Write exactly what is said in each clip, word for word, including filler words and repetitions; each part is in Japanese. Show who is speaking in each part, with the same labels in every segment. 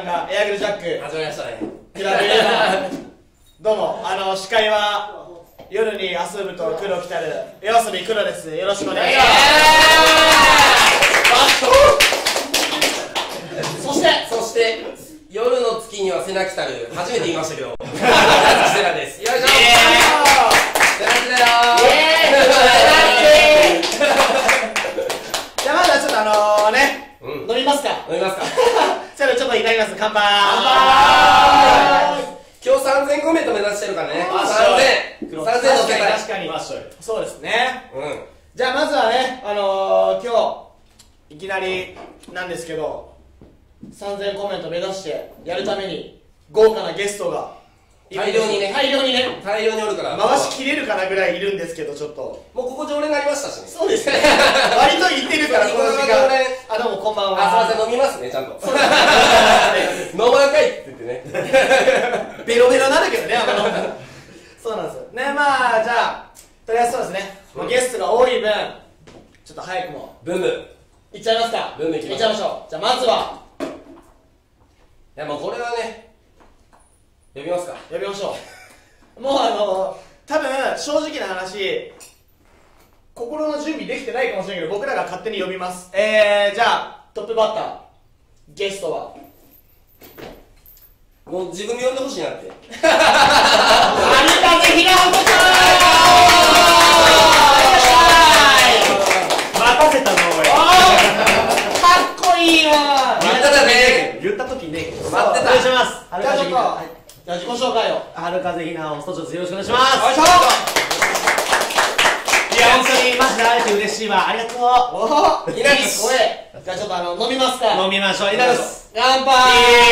Speaker 1: かエアグルジャック
Speaker 2: 始まりましたね。
Speaker 1: クラブエーどうも、あの司会は夜に遊ぶと黒来たる夜遊び黒です。よろしくお願いします。そして
Speaker 2: そして夜の月には背中きたる、初めて言いましたけどセラです。よいしょ。セラキだよー。
Speaker 1: じゃあまずはちょっとあのね、飲みますか。
Speaker 2: 飲みますか。
Speaker 1: じゃあちょっといただきます。乾杯。
Speaker 2: 今日さんぜんコメント目指してるからね。さんぜんさんぜんの世界。
Speaker 1: 確かにそうですね。
Speaker 2: うん。
Speaker 1: じゃあまずはね、あのー、今日いきなりなんですけどさんぜんコメント目指してやるために豪華なゲストが
Speaker 2: 大量にね
Speaker 1: 大量にね
Speaker 2: 大量におるから
Speaker 1: 回しきれるかなぐらいいるんですけど、ちょっと
Speaker 2: もうここ常連になりましたしね。
Speaker 1: そうですね。割と言ってるからこの時間。あ、どうもこんばんは。
Speaker 2: あ、すいません、飲みますね、ちゃんと。飲まんかいって言ってね。
Speaker 1: ベロベロなんだけどね、あのそうなんですよね。まあじゃあとりあえずそうですね、ゲストが多い分ちょっと早くも
Speaker 2: ブンブン
Speaker 1: いっちゃいますか。
Speaker 2: ブンブンいきましょう。
Speaker 1: いっちゃいましょう。じゃあまずはい
Speaker 2: や、もうこれはね呼びますか。
Speaker 1: 呼びましょう。もうあの多分正直な話心の準備できてないかもしれないけど僕らが勝手に呼びます。えー、じゃあトップバッターゲストは
Speaker 2: もう自分で呼んでほしいなって。
Speaker 1: 有風ひなほこちゃん。
Speaker 3: 任せたのおい。
Speaker 1: かっこいいわ。
Speaker 2: 言っただね。
Speaker 3: 言った時ね。
Speaker 2: 待ってた。
Speaker 3: お願いします。
Speaker 1: じゃあちょっとじゃあ自己紹介を。
Speaker 3: 春風ひなをストチョよろしくお願いします。
Speaker 1: よいしょ。
Speaker 3: いや本当にマジで会えて嬉しいわ。ありがとう。
Speaker 1: おお、
Speaker 2: いなりす。
Speaker 1: 声。じゃあちょっとあの飲みますか。
Speaker 3: 飲みましょう。いただきます。
Speaker 1: 乾杯。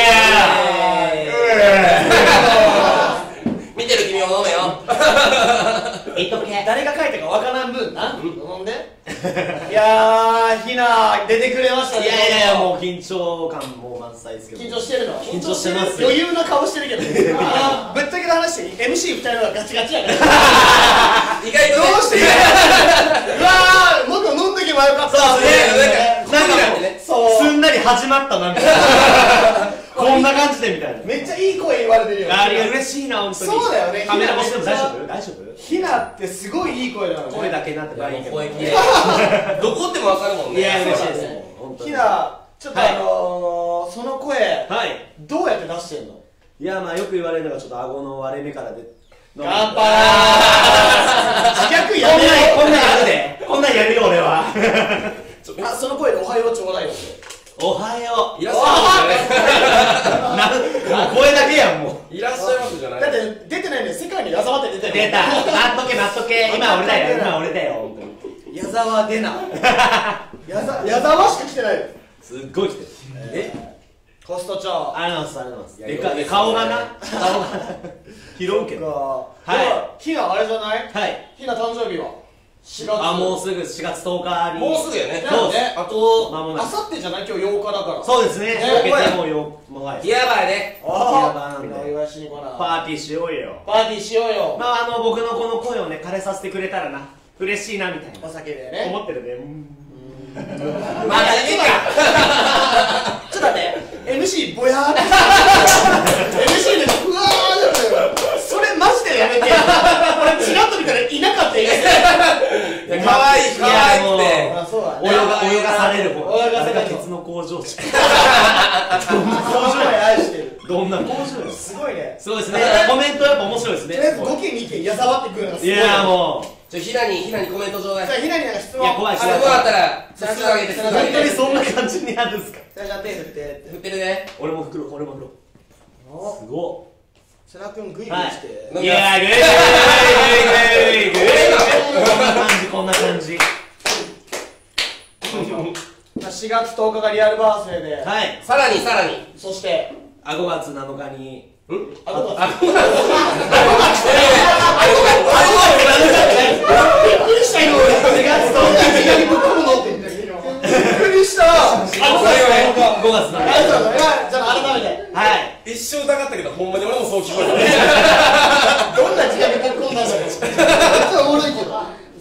Speaker 2: 見てる君も飲めよ。
Speaker 3: いっとけ。
Speaker 1: 誰が書いたかわからん分な。飲んで。いやー、ひな出てくれましたね。
Speaker 3: いやいやいや、もう緊張感も満載ですけど。
Speaker 1: 緊張してるの。
Speaker 3: 緊張してます。
Speaker 1: 余裕な顔してるけど。あぶっちゃけの話して エムシーふたりのがガチガチやから。
Speaker 2: 意外と
Speaker 1: どうして。うわー、もっと飲んでけばよかった。
Speaker 3: そうですね。
Speaker 2: なんか
Speaker 3: すんなり始まったなんか。こんな感じでみたいな。
Speaker 1: めっちゃいい声言われてるよ。
Speaker 3: ありが嬉しいな本当に。
Speaker 1: そうだよね。
Speaker 3: カメラ越しでも大丈夫？大丈夫？
Speaker 1: ひなってすごいいい声だよね。
Speaker 3: 声だけなんてばいいけど。
Speaker 2: 声綺麗。どこってもわかるもんね。
Speaker 3: いや嬉しいです
Speaker 1: ね。
Speaker 3: 本当に。
Speaker 1: ひなちょっとあのその声
Speaker 3: はい
Speaker 1: どうやって出してんの？
Speaker 3: いやまあよく言われるのがちょっと顎の割れ目からで
Speaker 1: 乾杯。自虐やめない。
Speaker 3: こんなんやるで。こんなんやるよ俺は。
Speaker 1: あ、その声でおはようちょうだいよ。
Speaker 3: おはよう。
Speaker 2: いらっしゃいます
Speaker 3: ね。声だけやんも
Speaker 2: う。いらっしゃいますじゃない。
Speaker 1: だって出てないんで世界に矢沢って出てる。
Speaker 3: 出た。待っとけ待っとけ。今俺だよ。今俺だよ本当に。
Speaker 1: 矢沢出な。矢沢矢沢しか来てないよ。
Speaker 3: すっごい来てる。
Speaker 1: え？コスト長。
Speaker 3: ありがとうございます。でか顔がな。顔が拾うけど。
Speaker 1: はい。ひなあれじゃない？
Speaker 3: はい。
Speaker 1: ひな誕生日はしがつ。
Speaker 3: あもうすぐしがつとおかに。
Speaker 2: もうすぐやね。
Speaker 3: そうです。あと間もなく。
Speaker 1: あさってじゃない？今日ようかだから。
Speaker 3: そうですね。
Speaker 1: ね
Speaker 3: 開けてもうよもうはい。
Speaker 2: ギアバーね。
Speaker 1: ああ。お祝いしに来な。
Speaker 3: パーティーしようよ。
Speaker 1: パーティーしようよ。
Speaker 3: まああの僕のこの声をね枯れさせてくれたらな嬉しいなみたいな
Speaker 1: お酒でね。
Speaker 3: 思ってるね。
Speaker 2: まだいいか。
Speaker 1: ちょっと待って、エムシー ぼやーって エムシー でうわーってそれマジでやめて。俺チラッと見たらいなかったよ。
Speaker 2: かわいいかわいくて
Speaker 1: あ、そうだね。
Speaker 3: 泳が泳がされる方。
Speaker 1: 泳がされる方。
Speaker 3: 鉄の工場地。
Speaker 1: 工場へ愛してる。
Speaker 3: どんな工場
Speaker 1: すごいね。
Speaker 3: そうですね。コメントやっぱ面白いですね。
Speaker 1: とりあえずごけんにけん矢沢ってくるのがす
Speaker 3: い
Speaker 1: ごい。
Speaker 3: やもう。
Speaker 2: ちょ、ひなに、ひなにコメントちょうだい。
Speaker 1: じゃあひなになんか質問。
Speaker 3: いや怖い
Speaker 2: あれ、どうだったら、すぐあげて、すぐあ
Speaker 3: 本当に
Speaker 2: げて。
Speaker 3: そんな感じになるんですか。
Speaker 1: じゃあ手振って
Speaker 2: 振ってるね。
Speaker 3: 俺も袋俺も袋。すご
Speaker 1: い。世良君グイグイ
Speaker 3: い。
Speaker 1: して。
Speaker 3: いやグイグイグイグイグイグイ。こんな感じこんな感じ。
Speaker 1: しがつとおかがリアルバースデーで。
Speaker 3: はい。
Speaker 2: さらに、さらに。
Speaker 1: そして。
Speaker 3: あごがつなのかに。
Speaker 2: ん
Speaker 1: あ、どうだ。
Speaker 2: あ、ごがつ。
Speaker 1: びっくりしたよ俺。しがつとおかいきなりぶっ込むのって言ってびっくりした。あ、
Speaker 3: ごがつなのかに。
Speaker 1: じゃあ改めて。
Speaker 3: はい。
Speaker 2: 一瞬疑ったけど、ほんまに俺もそう聞こえた。
Speaker 1: どんな時間でぶっ込んだんだろう。めっちゃおもろいけど。
Speaker 3: しがつと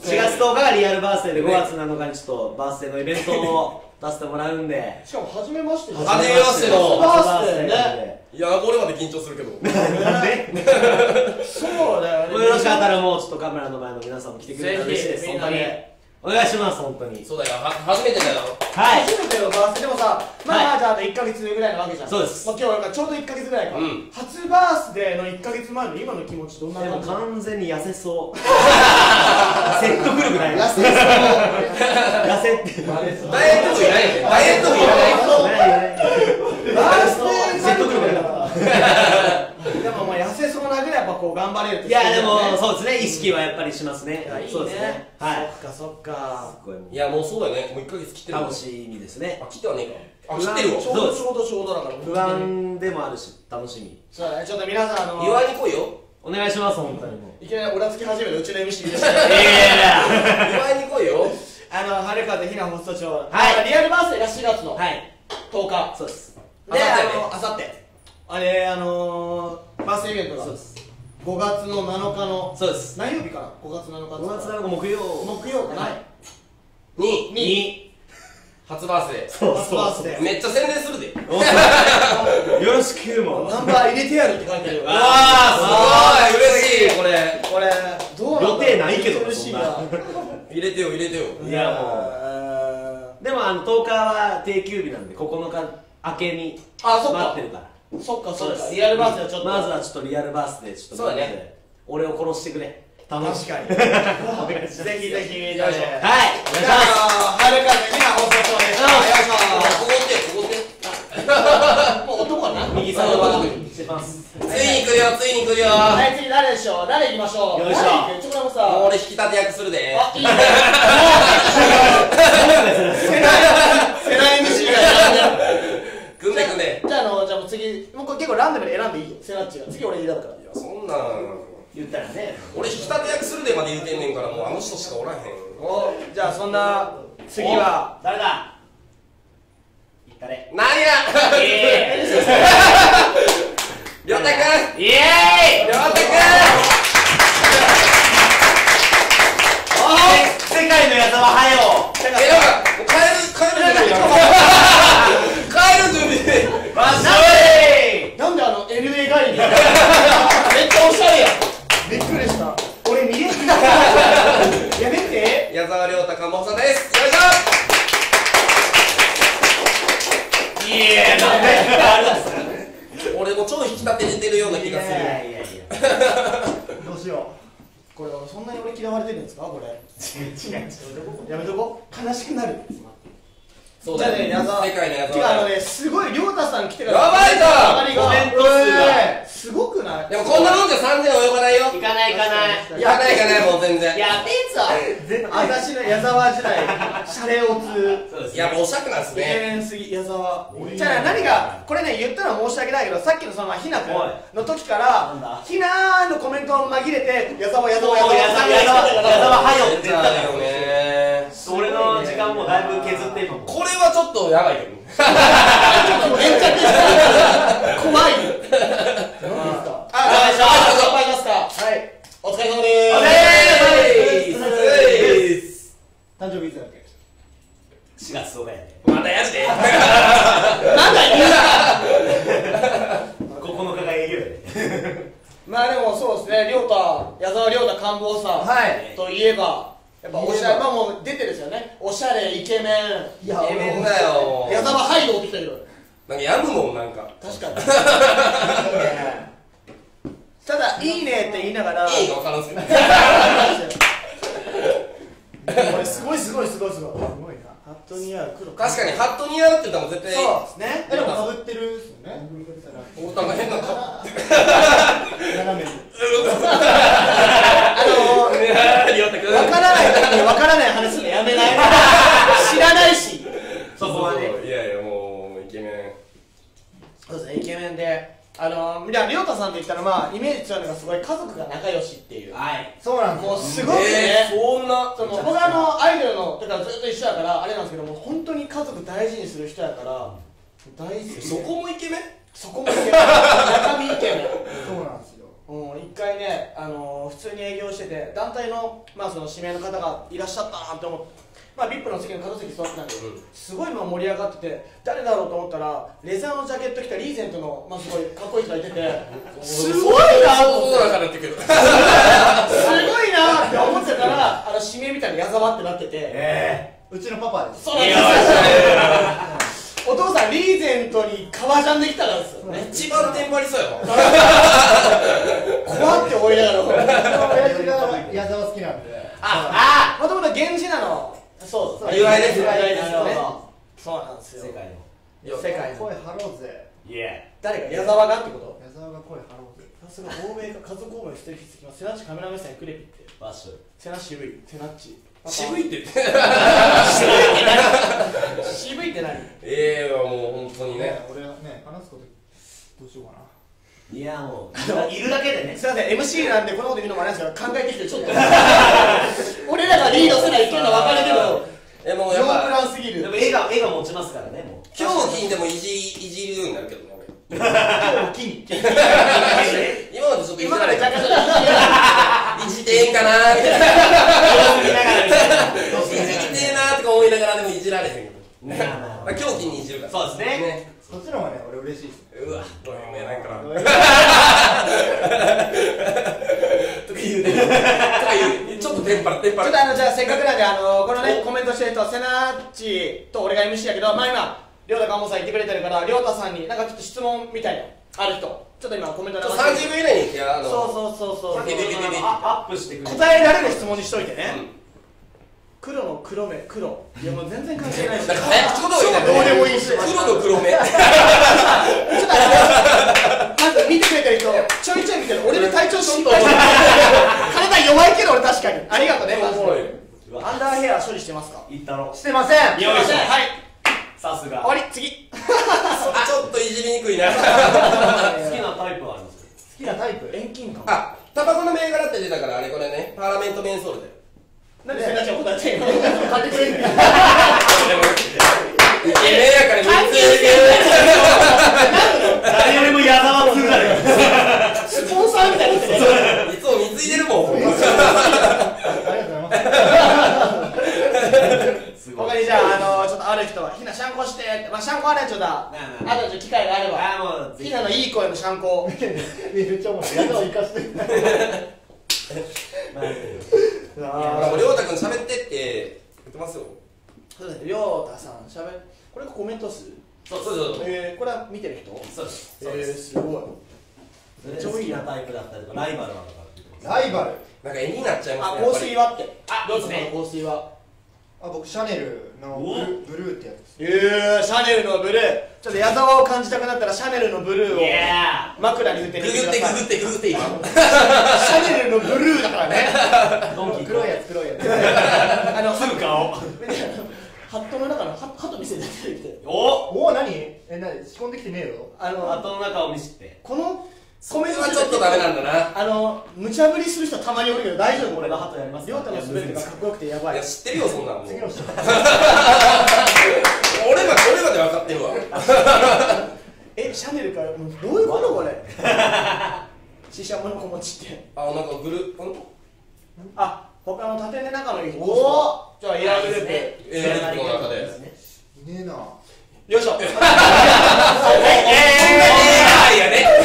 Speaker 3: とおかがリアルバースデーでごがつなのかにちょっとバースデーのイベントを出してもらうんで
Speaker 1: しかも初めまして
Speaker 2: 初めましての
Speaker 1: バースデーね。
Speaker 2: いやこれまで緊張するけど
Speaker 3: なんで
Speaker 1: そうだよね。
Speaker 3: よろしかったらもうちょっとカメラの前の皆さんも来てくれたら嬉しいです。
Speaker 1: ぜひ
Speaker 3: 本当に
Speaker 1: みんなで
Speaker 3: お願いします。本当に。
Speaker 2: そうだよは初めてだよ
Speaker 3: はい。
Speaker 1: 初めてのバースデーでもさ、まあまあじゃああといっかげつぐらいなわけじゃん。
Speaker 3: そうです
Speaker 1: まあ今日なんかちょうどいっかげつぐらいか。
Speaker 2: うん
Speaker 1: 初バースデーのいっかげつまえの今の気持ちどんな
Speaker 3: でも
Speaker 1: 感じ？
Speaker 3: 完全に痩せそう。説得力ない。
Speaker 1: 痩せそう。
Speaker 3: 痩せって。
Speaker 2: ダイエット部いらないよねダイエット部いらない
Speaker 1: バースデー
Speaker 3: 説得力ない。
Speaker 1: でもまあ痩せそうなぐらいやっぱこう頑張れるって
Speaker 3: いやでも
Speaker 1: う
Speaker 3: そうですね、意識はやっぱりしますね。
Speaker 1: いいね。
Speaker 3: そうですね。はい。
Speaker 1: そっかそっか。
Speaker 3: すごいもう
Speaker 2: いやもうそうだよねもういっかげつ切ってるもん
Speaker 3: 楽しみですね。
Speaker 2: あ切ってはねえかあ切ってるわ
Speaker 1: ちょうどちょうどちょうどだから
Speaker 3: 不安でもあるし楽しみ。
Speaker 1: そうだね。ちょっと皆さんあの
Speaker 2: 祝いに来いよ
Speaker 3: お願いします本当にもう。
Speaker 1: いきなりオラつき始めてうちの エムシー でした。
Speaker 3: いやいやいや。
Speaker 2: 祝いに来いよ
Speaker 1: あの春風ひなホスト長、
Speaker 3: はい
Speaker 1: リアルバースデーがしがつの
Speaker 3: はい。
Speaker 1: とおか
Speaker 3: そうです。
Speaker 1: で、
Speaker 2: あさってね
Speaker 1: あのあさってあれあのー、バースデーイベントが
Speaker 3: そうです。
Speaker 1: ごがつのなのかの
Speaker 3: そうです。
Speaker 1: 何曜日かな。ごがつなのか
Speaker 3: ごがつなのか木曜。
Speaker 1: 木曜かな。
Speaker 3: はい。
Speaker 2: に
Speaker 1: に
Speaker 2: 初バースデ
Speaker 3: そう
Speaker 1: 初バースデー
Speaker 2: ーめっちゃ宣伝するで
Speaker 3: よろしくもう。
Speaker 1: ナンバー入れてやるって書いてあるよ。
Speaker 2: わあすごい嬉しいこれ
Speaker 1: これどうなんだろう。
Speaker 3: 予定ないけど
Speaker 1: 嬉しいな。
Speaker 2: 入れてよ入れてよ
Speaker 3: いやもう。でもあのとおかは定休日なんでここのか明けに
Speaker 1: あそっか
Speaker 3: 待ってるから。
Speaker 1: そっかそっか。
Speaker 3: そうです
Speaker 1: リアルバースデーはちょっと
Speaker 3: まずはちょっとリアルバースデーちょっと
Speaker 2: そうだね
Speaker 3: みんなで俺を殺してくれ。
Speaker 1: 確かに。ぜひぜひじゃあね。
Speaker 3: はい。お願いし
Speaker 1: じゃ
Speaker 3: ます。
Speaker 1: あ春風ひなホスト長でした。お願いします。
Speaker 2: ここってここって
Speaker 1: もう男かな。
Speaker 3: 右サイドバックしてます。
Speaker 2: ついに来るよついに来るよ
Speaker 1: はい次誰でしょう。誰行きましょう。
Speaker 3: よいしょ
Speaker 1: 誰行くちょっとさ。
Speaker 2: もう俺引き立て役するで
Speaker 1: あいいね。世代世代 エムシー が。
Speaker 2: 組んで組んで
Speaker 1: じゃああのじゃあもう次もうこれ結構ランダムで選んでいいよ。セナッチが次俺選ぶから。
Speaker 2: いやそんなん
Speaker 3: 言ったらね。
Speaker 2: 俺引き立て役するでまで言うてんねんからもうあの人しかおらへん
Speaker 1: おじゃあそんな次は
Speaker 3: お誰だ。言ったれ。
Speaker 2: 何や
Speaker 3: え
Speaker 2: りょうたくん
Speaker 3: イエーイ。
Speaker 2: りょうたくん
Speaker 3: 世界のやつははよ。
Speaker 2: えなんか帰る帰る準備帰る準備
Speaker 3: わっしょい。
Speaker 1: なんであの エルエー 帰りにめっちゃおしゃれやん。びっくりした。俺見れてない。やめて。
Speaker 2: 矢沢亮太かもさですよいし
Speaker 3: いやなんで。
Speaker 2: ょ俺も超引き立てれてるような気がする
Speaker 3: いやいやいや。
Speaker 1: どうしよう。これそんなに俺嫌われてるんですかこれ。違う違う。やめとこ。悲しくなる。
Speaker 2: そうだよね
Speaker 1: じゃあね矢沢
Speaker 2: 世界の矢
Speaker 1: てかあの
Speaker 2: 沢
Speaker 1: ねすごい亮太さん来てから
Speaker 2: やばいな
Speaker 1: 上がりが
Speaker 3: コメント数が
Speaker 1: すごくない。
Speaker 2: でもこんなもんじゃさんぜん及ばないよ
Speaker 3: 行かない行かない。
Speaker 2: いやないかないもう全然
Speaker 3: やべえぞ。
Speaker 1: 私の矢沢時代シャレオツ
Speaker 3: そうです
Speaker 2: いやもうおしゃくなんす
Speaker 1: イケ
Speaker 2: ね
Speaker 1: メンすぎ矢沢。じゃあ何がこれね言ったのは申し訳ないけどさっきのそのひなくんの時から
Speaker 3: なんだ
Speaker 1: ひなーのコメントを紛れて矢沢矢沢矢沢
Speaker 3: 矢沢矢沢矢沢はよって言った
Speaker 2: よ
Speaker 3: よ
Speaker 2: ね
Speaker 3: 俺の時間もだいぶ削って今も。
Speaker 2: これはちょっとやばいけど
Speaker 1: 粘着した怖い。あ、お願いします。乾杯しますか。はい。お疲れ様で
Speaker 3: お
Speaker 1: ー
Speaker 3: 疲
Speaker 1: す。誕生日いつだっけ。
Speaker 3: しがつそうだよね。
Speaker 2: またやるで
Speaker 1: なんだ
Speaker 3: ここのかが営業やね。
Speaker 1: まあでもそうですね、亮太、矢沢亮太官房さん、
Speaker 3: はい
Speaker 1: といえば、やっぱおしゃれ、まあもう出てるんですよね。おしゃれ、イケメン。
Speaker 2: イケメンだよ
Speaker 1: 矢沢ハイドってきたけど。
Speaker 2: なんかやむもんなんか
Speaker 1: 確かに。ただ、いいねって言いながら。
Speaker 2: いいか分からんすけど
Speaker 1: これすごいすごいすごいすごい。すごいな。ハット似合う黒。
Speaker 2: 確かにハット似合うって言ったらもう絶対
Speaker 1: そうですね。でもかぶってるっすよね。
Speaker 2: おなんか変な顔
Speaker 1: 斜めに。あのー、
Speaker 2: りょうたくん
Speaker 1: わからない時にわからない話するのやめない。知らないし。
Speaker 3: そこはね。
Speaker 2: いやいやもうイケメン
Speaker 1: そうですね、イケメンで。あのー、じゃあ、りょうたさんって言ったら、まあ、イメージ強いのがすごい家族が仲良しっていう。
Speaker 3: はい。
Speaker 1: そうなんですもうすごくね。
Speaker 2: えー、そんな
Speaker 1: その僕あのアイドルのだからずっと一緒やからあれなんですけども本当に家族大事にする人やから大好きで
Speaker 2: そこもイケメン
Speaker 1: そこもイケメン中身イケメン
Speaker 4: そうなんですよ。
Speaker 1: うんイ回ね、あのー、普通に営業してて団体の、まあ、その指名の方がいらっしゃったなって思って、まあ、ブイアイピー の席の片席座ってたんで、うん、すごい今盛り上がってて誰だろうと思ったらレザーのジャケット着たリーゼントの、まあ、すごいかっこいい人がいててすごいなと思ってすごいなって思ってたらあの指名みたいな矢沢ってなってて、えー、うちのパパです。そうなんですよ。お父さんリーゼントに革ジャンできたからですよね。
Speaker 2: 一番テンパりそうやわ。
Speaker 1: 怖って思いながら
Speaker 4: 親父が矢沢好きなんで。
Speaker 1: ああ、もともと源氏なの。そうそう。
Speaker 2: 由来です。
Speaker 1: 由来ですよね。そうなんですよ。
Speaker 3: 世界
Speaker 1: の。世界の。
Speaker 4: 声張ろうぜ。
Speaker 3: いえ。
Speaker 1: 誰か矢沢がってこと？
Speaker 4: 矢沢が声張ろうぜ。
Speaker 1: さすが欧米か家族欧米ステーキ好きます。セナッチカメラ目線クレピって。
Speaker 3: バッシュ。
Speaker 1: セナ渋い。セナッチ。
Speaker 2: 渋いって言って。
Speaker 1: 渋いって何？
Speaker 2: ええもう本当にね。
Speaker 4: 俺はね話すことどうしようかな。
Speaker 3: いやもういるだけでね。
Speaker 1: すいません エムシー なんでこのこと言うのもあれなんですけど考えてきてちょっと俺らがリードすらいけるの分かるけど
Speaker 2: えもうやっぱ
Speaker 1: ノープランすぎる。
Speaker 3: でも絵が絵が持ちますからねもう。
Speaker 2: 今日の金でもいじいじるようになるけどね俺。
Speaker 1: 今日の金
Speaker 2: 今までちょっといじられ
Speaker 1: 今まで若干
Speaker 2: いじってええんかなーっていじりてえなーとか思いながらでもいじられへんけど今日金にいじるから。
Speaker 3: そうですね。
Speaker 4: そっちの方がね俺嬉しいです。
Speaker 2: うわどういうもやないからとか言うねとか言うちょっとテンパるテンパる。
Speaker 1: ちょっとあのじゃあせっかくなんであのこのねコメントしてる人セナッチと俺が エムシー やけどまあ今亮太かもさん言ってくれてるから亮太さんになんかちょっと質問みたいなある人ちょっと今コメント流して
Speaker 2: さんじゅうびょう以内にいやあの
Speaker 1: そうそうそうそう
Speaker 2: ビビビビビビ
Speaker 3: アップしてくれる。
Speaker 1: 答えられる質問にしといてね、黒の黒目黒いやもう全然関係ないし
Speaker 2: なんか早口言葉みたいな
Speaker 1: どうでもいいし
Speaker 2: 黒の黒目
Speaker 1: ちょっとあのまず見てくれてる人ちょいちょい見てる俺の体調心配体弱いけど俺確かにありがとうねマジでアンダーヘア処理してますか？
Speaker 3: いったろ。
Speaker 4: してません。
Speaker 3: よいしょ。
Speaker 1: はい
Speaker 3: さすが。
Speaker 1: 終わり次
Speaker 2: ちょっといじりにくいな
Speaker 3: 好きなタイプはあるんです
Speaker 4: 好きなタイプ。
Speaker 1: 遠近感
Speaker 2: あタバコの銘柄って出たからあれこれねパーラメントメンソールで
Speaker 1: なんでセナちゃん答えてんの？買ってくれんの？
Speaker 2: イケメンやからみっつ
Speaker 3: 誰よりも矢沢通だよ。
Speaker 1: スポンサーみたいになってる
Speaker 2: いつも貢いでるもん
Speaker 4: ありがとうございます。
Speaker 1: 他にじゃあ、あのちょっとある人はひなシャンコしてってまあシャンコあれちょっとあとちょっと機会があれば
Speaker 3: あもう
Speaker 1: ひなのいい声のシャンコ
Speaker 4: めっちゃ面白い。矢沢生かして。
Speaker 2: ほらもう亮太君喋ってって言ってますよ。
Speaker 1: そうですね亮太さんしゃべこれコメント数
Speaker 2: そうそうそう
Speaker 1: えー、これは見てる人
Speaker 2: そうです
Speaker 1: えー、すごい
Speaker 3: 好きなタイプだったりとかライバルはとかっていうと。
Speaker 4: ライバル。
Speaker 2: なんか絵になっちゃいます
Speaker 1: あ、
Speaker 2: ね
Speaker 1: 香水はって
Speaker 3: あ
Speaker 1: どうぞ
Speaker 3: いいですね
Speaker 1: 香水は
Speaker 4: あ僕シャネルのブルーブルーってやつです。
Speaker 1: えー、シャネルのブルーちょっと矢沢を感じたくなったらシャネルのブルーを
Speaker 3: いや
Speaker 1: 枕に振って
Speaker 2: グ
Speaker 1: みてください
Speaker 2: グってググってググって今
Speaker 1: シャネルのブルーだからね
Speaker 3: ドンキー
Speaker 4: 黒いやつ黒いやつ。
Speaker 1: あの
Speaker 3: すぐ顔。
Speaker 1: ハットの中のハハト見せて出てきて
Speaker 3: お
Speaker 4: おお何？え何仕込んできてねえよ。
Speaker 1: あの
Speaker 3: 後の中を見せて。
Speaker 1: この
Speaker 2: コメントはちょっとダメなんだな。
Speaker 1: あの無茶ぶりする人たまにおるけど大丈夫
Speaker 3: 俺がハトやります。
Speaker 1: 亮太の滑りがかっこよくてやばい
Speaker 2: いや知ってるよそんなんもう
Speaker 4: 次の人。
Speaker 2: 俺まで俺まで分かってるわ。
Speaker 1: え、シャネルかもうどういうことこれシシャモの子持ちって
Speaker 2: あなんかグルうん
Speaker 1: あ、他の縦で仲のいい人
Speaker 4: お
Speaker 1: じゃあエアグループ
Speaker 2: エアグループの中で
Speaker 4: いねえな。
Speaker 1: よいしょ
Speaker 2: ええいやね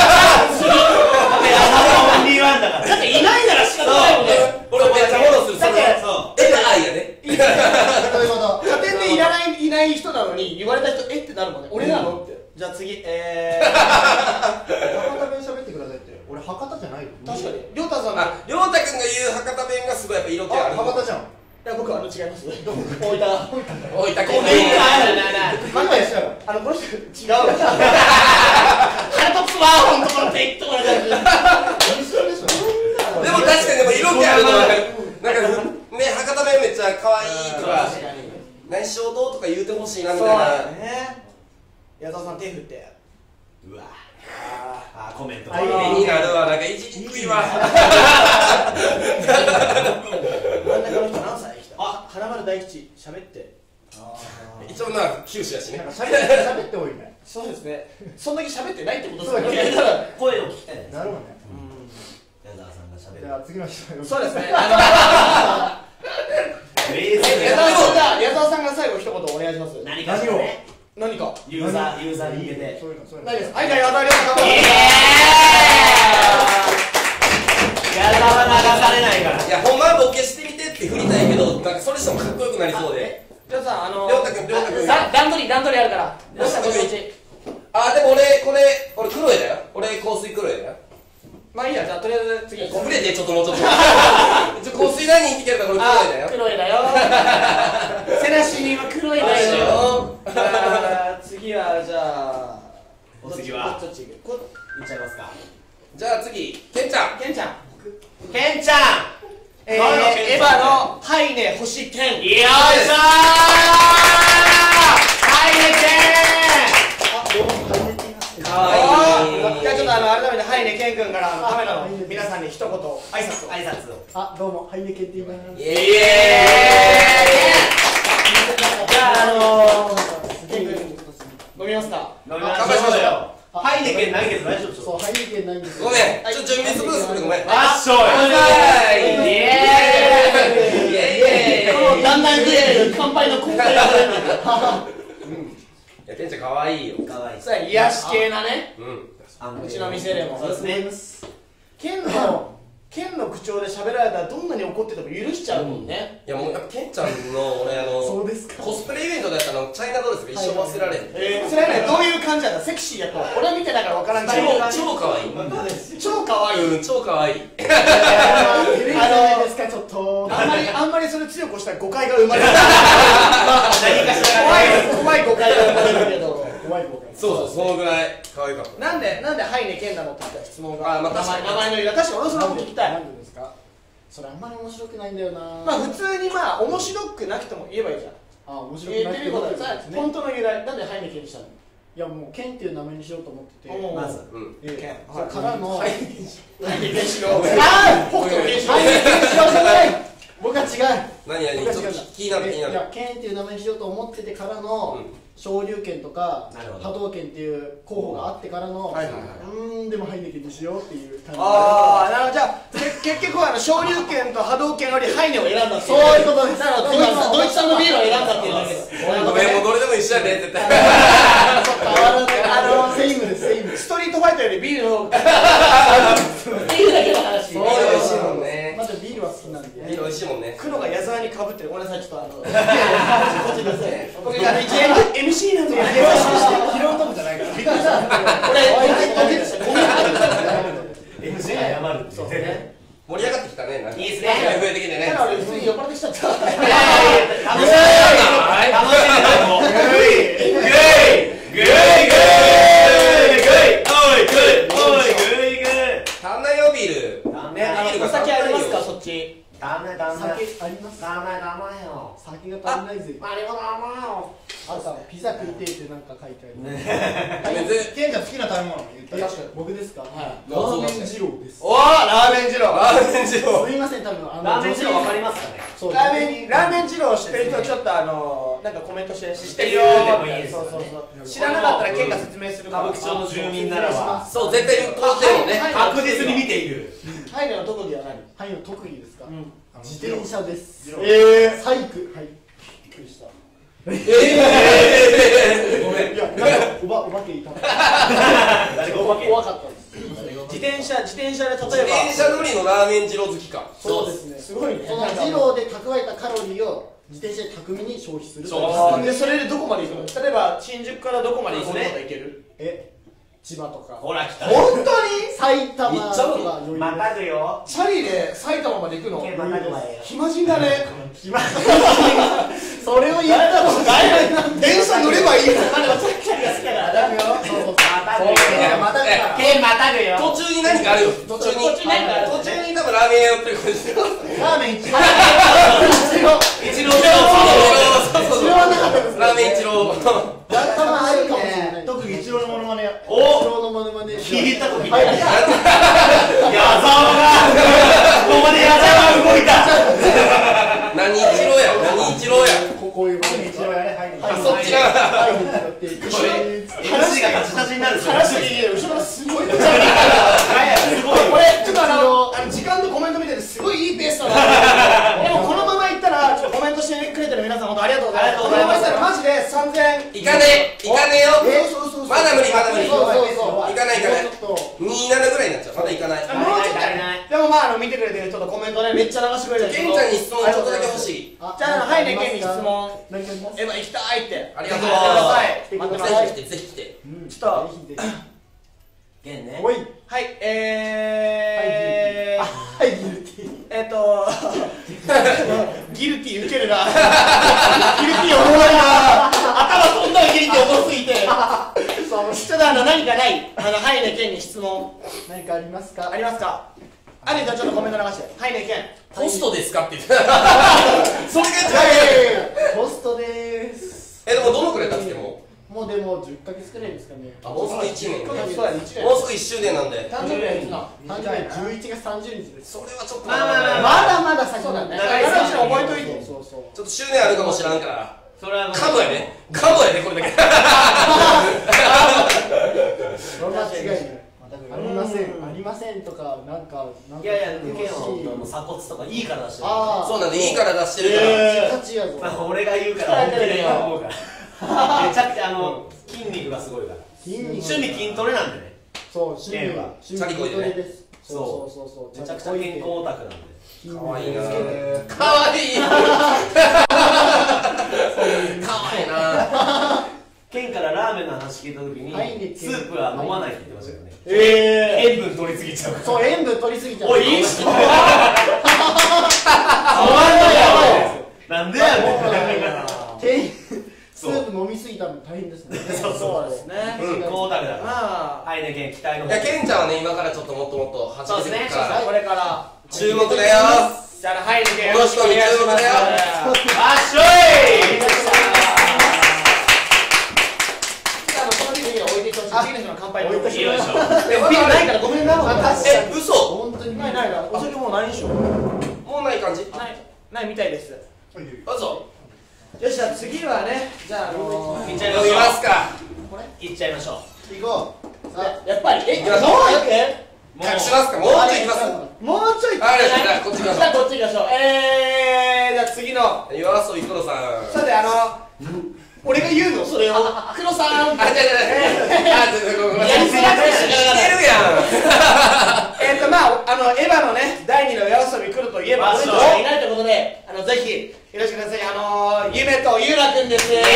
Speaker 3: オンリーワンだから。
Speaker 1: だっていないなら仕方ないもんね
Speaker 2: 俺めっちゃフォローするそれ
Speaker 1: だって
Speaker 2: そうえあいやね
Speaker 4: そういうこと。
Speaker 1: 家庭でいらないいない人なのに言われた人えってなるもんね俺なのってじゃあ次えー
Speaker 4: 博多弁喋ってくださいって。俺博多じゃないよ。
Speaker 1: 確かに亮太さんの
Speaker 2: あ亮太君が言う博多弁がすごいやっぱ色気あ
Speaker 4: あ
Speaker 2: る
Speaker 4: 博多じゃん。
Speaker 1: いや僕はあの違います大分大分
Speaker 2: 大分県
Speaker 1: ごめんなさい
Speaker 4: 今やしたら。
Speaker 1: あのこの人違うわ腹立つわほんとこのペットこれ
Speaker 4: 一緒でしょ。
Speaker 2: でも確かにでも色気あるの分かるなんかね博多弁めっちゃ可愛いとか
Speaker 1: 確かに
Speaker 2: 内緒どうとか言うてほしいなみ
Speaker 1: そう
Speaker 2: たいな
Speaker 1: だね矢沢さん手振って
Speaker 3: うわ。あコメント。
Speaker 4: あいい
Speaker 2: 絵になるわなんかいじりにくいわ
Speaker 1: 真ん中の人何歳来たあ、花丸大吉喋って
Speaker 2: 一応な九州やしね
Speaker 4: なんか喋って喋って多いね。
Speaker 1: そうですねそんだけ喋ってないってことです
Speaker 4: そうだ
Speaker 1: ね
Speaker 4: ね
Speaker 3: 声を聞きたいです。
Speaker 4: なるほどね。
Speaker 3: 喋る。
Speaker 4: じゃあ次の人。
Speaker 1: そうですね。あの
Speaker 3: 冷静
Speaker 1: 矢沢さんが矢沢さんが最後一言お願いします。
Speaker 3: 何かしらね。
Speaker 1: 何か。
Speaker 3: ユーザーユーザーに向けて。
Speaker 4: そういうのそういうの。
Speaker 1: 何です。はい、じゃあ矢沢亮さん。
Speaker 3: 矢沢流されないから。
Speaker 2: いやほんまはボケしてみてって振りたいけど、なんかそれしてもかっこよくなりそうで。
Speaker 1: じゃあさ、あの
Speaker 2: 亮太君亮太君
Speaker 1: だ段取り段取りあるから。どうしたどうした
Speaker 2: あでも俺これ俺黒いだよ。俺香水黒いだよ。
Speaker 1: まあいいや、じゃあとりあえず次。
Speaker 2: 触れてちょっともうちょっとちょ香水何人って聞かれたらこれ黒いだよ。
Speaker 1: 黒いだよ。セナシには黒いだよ。あー次はじゃあ。
Speaker 3: お次は
Speaker 1: どっち行く？こ
Speaker 3: 言っちゃいますか。
Speaker 2: じゃあ次ケンちゃん。
Speaker 1: ケンちゃん。
Speaker 3: ケンちゃん。
Speaker 1: えー、エヴァのハイネ星ケン。
Speaker 3: よいしょー。ハイネケン。かわいい。
Speaker 1: じゃあちょっとあの改めてハイネケン君からあのカメラの皆さんに一言挨拶を。
Speaker 3: 挨拶を。
Speaker 4: あ、どうも、ハイネケンって言います。
Speaker 2: イエーイ。
Speaker 3: じゃああの
Speaker 1: ケン君飲みますか？
Speaker 3: 飲みまし
Speaker 2: 乾杯しましょうよ。
Speaker 3: ょう。ハイネケンないけど大丈夫。
Speaker 4: そう、ハイネケンないんですよ。
Speaker 2: ごめんちょっと準備するするごめん。
Speaker 3: あっしょい。
Speaker 2: イ
Speaker 3: イエーイ。
Speaker 2: イエーイ。
Speaker 1: このだんだん増える乾杯の根底が出る。
Speaker 2: いやケンちゃん可愛いよ。
Speaker 3: かわいい。
Speaker 1: そうや癒し系なね。
Speaker 2: うん。
Speaker 1: うちの店でも。
Speaker 3: そうですね。
Speaker 1: ケンのケンの口調で喋られたらどんなに怒ってても許しちゃうもんね。
Speaker 2: いやもうやっぱケンちゃんの俺あの
Speaker 4: そうですか。
Speaker 2: コスプレイベントでやったのチャイナドレスが一生忘れられん。
Speaker 1: えー、それはねどういう感じだった？セクシーやった？俺は見てないから分からんけど。
Speaker 2: 超超可愛い。
Speaker 1: 超可愛い。
Speaker 2: うん超可愛い。
Speaker 4: テレビじゃないですか、ちょっと。
Speaker 1: あんまりあんまりそれ強くしたら誤解が生まれる。
Speaker 3: 何かしら
Speaker 1: 怖い怖い誤解が生まれるけど。
Speaker 4: 怖い誤解。
Speaker 2: そうそうそのぐらい可愛かった。
Speaker 1: なんでなんでハイネケンなのって言った質問が。
Speaker 2: あまあ確かに
Speaker 1: 名前の由来。確かに俺それも聞きたい。
Speaker 4: なんでですか。それあんまり面白くないんだよな。
Speaker 1: まあ普通にまあ面白くなくても言えばいいじゃん。
Speaker 4: あ、面白く
Speaker 1: 言
Speaker 4: なくても
Speaker 1: ってみることだ。
Speaker 4: ですね。
Speaker 1: 本当の由来なんでハイネケンにしたの？
Speaker 4: いやもうケンっていう名前にしようと思ってて。
Speaker 1: おー
Speaker 3: まず。
Speaker 2: うん。
Speaker 1: ケン。
Speaker 4: それからの。
Speaker 1: ハイネケンしろ。ああ、北斗の剣士。
Speaker 4: ハイネケンしろじゃない。僕は違う。
Speaker 2: 何何ちょっと気になる気になる。
Speaker 4: いや、ケンっていう名前にしようと思っててからの、昇竜拳とか
Speaker 3: なるほど
Speaker 4: 波動拳っていう候補があってからの、
Speaker 1: はいはいはいう
Speaker 4: ーん、でもハイネケンにしようっていう感じ。
Speaker 1: ああ、なるほど。じゃあけ結局はあの昇竜拳と波動拳よりハイネを選んだって
Speaker 4: そういうことです。
Speaker 1: なるほど。今さドイツ産のビールを選んだっていうだけです。
Speaker 2: ごめんもうどれでも一緒やねって言って。
Speaker 1: あの
Speaker 4: セイムです、セイム。
Speaker 1: ストリートファイターよりビールの方がっていうだけの話。
Speaker 2: そう美味しいもんね。
Speaker 4: まだビールは好きなんで。
Speaker 2: ビール美味しいもんね。
Speaker 1: 黒が矢沢にかぶってる。ごめんなさい、ちょっとあのこっちですね。僕が一応 エムシー なんでやりました。
Speaker 4: 拾うとこじゃないから。びっくりした。
Speaker 1: 俺ドキドキした。ごめんなさい。
Speaker 3: エムシー 謝る。
Speaker 1: そうね。
Speaker 2: 盛り上がってきたね。なんか
Speaker 3: いいっすね
Speaker 2: 増えてきてね。
Speaker 1: ただ俺普通に酔っ払ってきちゃった。
Speaker 3: 楽しんで楽しんでもう。グイグイグイグイおいグイおいグイグイ。
Speaker 2: 足んないよビール。
Speaker 1: ね、あのお酒ありますか、そっち。
Speaker 3: ダメダメ。
Speaker 4: 酒あります。
Speaker 3: ダメダメよ。
Speaker 4: 酒が足りないぜ。
Speaker 3: あれもダメよ。
Speaker 4: あとピザ食いてってなんか書いてある。
Speaker 2: 全然
Speaker 4: ケンちゃん好きな食べ物言って。
Speaker 1: 確かに
Speaker 4: 僕ですか。
Speaker 1: はい
Speaker 4: ラーメン二郎です。
Speaker 1: おー、ラーメン二郎。
Speaker 2: ラーメン二郎。
Speaker 4: すみません、多分あの
Speaker 3: ラーメン二郎わかりますかね。
Speaker 4: そう
Speaker 1: ラーメンラーメン二郎知ってる人はちょっとあのなんかコメントして知ってるよ
Speaker 3: でもいいですよね
Speaker 1: そうそうそう知らなかったらケンが説明するから。
Speaker 3: 歌舞伎町の住民ならば
Speaker 2: そう絶対にこうしてるもんね。
Speaker 3: 確実に見ている。
Speaker 1: ハイネの特技は何？
Speaker 4: はいの特技ですか。
Speaker 1: ん
Speaker 4: 自転車です。
Speaker 1: え
Speaker 4: サイクはい。びっくりした。
Speaker 2: ええ。ごめん。
Speaker 4: いやなんかおばお化けいた。
Speaker 3: 誰がお化け。
Speaker 4: 怖かったです。
Speaker 1: 自転車自転車で例えば
Speaker 2: 自転車乗りのラーメン二郎好きか。
Speaker 4: そうですね。
Speaker 1: すごいね。
Speaker 4: その二郎で蓄えたカロリーを自転車で巧みに消費する。
Speaker 1: あーでそれでどこまで行くの？例えば新宿からどこまで行くのとか行ける？
Speaker 4: え、千葉とか
Speaker 3: ほら来た。
Speaker 1: 本当に？
Speaker 4: 埼玉と
Speaker 2: 行っちゃうの
Speaker 4: か余裕。
Speaker 3: またぐよ。
Speaker 1: チャリで埼玉まで行くの？
Speaker 3: またぐわよ。
Speaker 1: 暇人だね。
Speaker 3: 暇。
Speaker 4: それを言ったの
Speaker 1: 電車乗ればいいの。あでもチャリが好きだから。
Speaker 4: だめよ。そうそう。
Speaker 3: またぐよ。
Speaker 4: また
Speaker 2: え
Speaker 3: ケンまたぐよ。
Speaker 2: 途中に何かあるよ。途中に。
Speaker 1: 途中に何かある
Speaker 2: 途中に多分ラーメン屋寄ってる感じ。
Speaker 4: ラーメン一郎。
Speaker 3: 一郎一郎。
Speaker 4: 一郎はなかったです。
Speaker 2: ラーメン一郎。
Speaker 4: たまあるかもしれない。
Speaker 5: 特技一郎のモノマネ。
Speaker 3: お
Speaker 4: 一郎のモノマネ。
Speaker 3: 聞いたことない。
Speaker 4: はい。
Speaker 3: 矢沢がここまで矢沢が動いた。
Speaker 2: 何一郎や。何一郎や。
Speaker 4: ここういう
Speaker 5: 特技一郎やね。はい。
Speaker 2: あそっちが。
Speaker 4: はいになっていく。
Speaker 3: これ エムシー が立ち立ちになる。
Speaker 1: 話していいよ。後ろからすごい。
Speaker 3: すごい。
Speaker 1: これちょっとあのあの時間のでもまああの見てくれてる人とコメントねめっちゃ流してくれてる
Speaker 2: ケンちゃんに質問ちょっとだけ欲しい。
Speaker 1: じゃあはいねケンに質問
Speaker 4: 何かあります
Speaker 1: エヴァ行きたいって
Speaker 2: ありがとう。
Speaker 1: はい待ってます
Speaker 2: ぜひ来てぜひ来て。
Speaker 1: ちょっと
Speaker 3: ゲンね。
Speaker 4: おい
Speaker 1: はいえー
Speaker 4: はいギルティ
Speaker 1: えっとギルティウケるなギルティおもろいな頭飛んだらギルティおもろすぎてちょっとあの何かないあのはいねケンに質問
Speaker 4: 何かありますか
Speaker 1: ありますかある人はちょっとコメント流してはいねケン
Speaker 2: ホストですかって言ってた。それが
Speaker 4: ホストでーす
Speaker 2: え、でもどのくらい経っても
Speaker 4: もうでもじゅっかげつくらいですかね
Speaker 2: あ、もうすぐいちねん。もう
Speaker 1: そうやいちねん
Speaker 2: すぐいっしゅうねんなんで。
Speaker 1: 誕生日はいつな
Speaker 4: 誕生日じゅういちがつさんじゅうにちです
Speaker 2: それはちょっと
Speaker 3: まあまあまあ
Speaker 1: まだまだ先だね
Speaker 3: 長い
Speaker 1: 話は覚えといて
Speaker 4: そうそう
Speaker 2: ちょっと執念あるかもしらんから。
Speaker 3: それはもう
Speaker 2: カモやね。カモやね、これだけ。
Speaker 4: そんな違いないありませんありませんとかなんかなんか
Speaker 3: いやいや、ゲンは本当もう鎖骨とかいいから出してる。
Speaker 4: あ
Speaker 2: そうなんで、いいから出してるから。
Speaker 1: え
Speaker 4: 勝ちやぞ
Speaker 3: まあ俺が言うから本気で言うと思うから。めちゃくちゃあの筋肉がすごいから。
Speaker 4: 筋肉
Speaker 3: 趣味筋トレなんでね。
Speaker 4: そう趣味は趣味
Speaker 2: チャリこいでね
Speaker 4: 筋トレですそうそうそうそう
Speaker 3: めちゃくちゃ健康オタクなんで。
Speaker 2: かわいいな
Speaker 4: 筋肉
Speaker 2: かわいいかわいいな
Speaker 3: ケンからラーメンの話聞いた時に
Speaker 4: はいね
Speaker 3: スープは飲まないって言ってましたよね。
Speaker 1: え
Speaker 3: 塩分取りすぎちゃうから。
Speaker 4: そう塩分取りすぎちゃう
Speaker 3: おいいいし。
Speaker 1: ー
Speaker 3: なんでやねん。
Speaker 4: 店員スープ飲みすぎたの大変ですね
Speaker 3: そう
Speaker 1: そうですね
Speaker 3: 健康オタクだから。
Speaker 1: まあ
Speaker 3: はいねケン期待の
Speaker 2: いや、ケンちゃんはね、今からちょっともっともっと始めていくから。
Speaker 1: これから
Speaker 2: 注目だよ
Speaker 1: じゃあはいねケン
Speaker 2: この人に注目だよ
Speaker 3: あっしょい。
Speaker 1: あのこのビール置いていってほしい次の人の乾杯に
Speaker 4: 置いてほしい
Speaker 3: よいしょ。
Speaker 1: えビールないからごめんな
Speaker 4: あ確か
Speaker 2: え、嘘
Speaker 4: 本当に
Speaker 1: ないないないお酒もうないでしょ
Speaker 2: もうない感じ
Speaker 1: ないないみたいです
Speaker 2: どうぞ
Speaker 1: よしじゃあ次はねじゃああのー
Speaker 3: いっちゃいましょう。
Speaker 2: 飲みますか
Speaker 3: いっちゃいましょ
Speaker 4: 行こうさあ
Speaker 1: やっぱりえ
Speaker 2: 行きましょう
Speaker 1: もう一回
Speaker 3: う。もう
Speaker 2: 隠しますかもうちょい行きます
Speaker 1: もうちょい
Speaker 2: ありがとうございますこっち行きましょう
Speaker 1: じゃあこっち行きましょうえーじゃあ次の
Speaker 2: 岩そいくろさん
Speaker 1: さてあの俺が言うのそれを黒さん
Speaker 2: あ、じゃあじゃああ、ちょっとごめんなさい
Speaker 1: やりづらくて仕方がない
Speaker 2: 知ってるやん
Speaker 1: えっとまああのエヴァのね第二の夜遊び来るといえば俺たちがいないということであのぜひよろしくくださいあのー、ゆめとゆうらくんですもう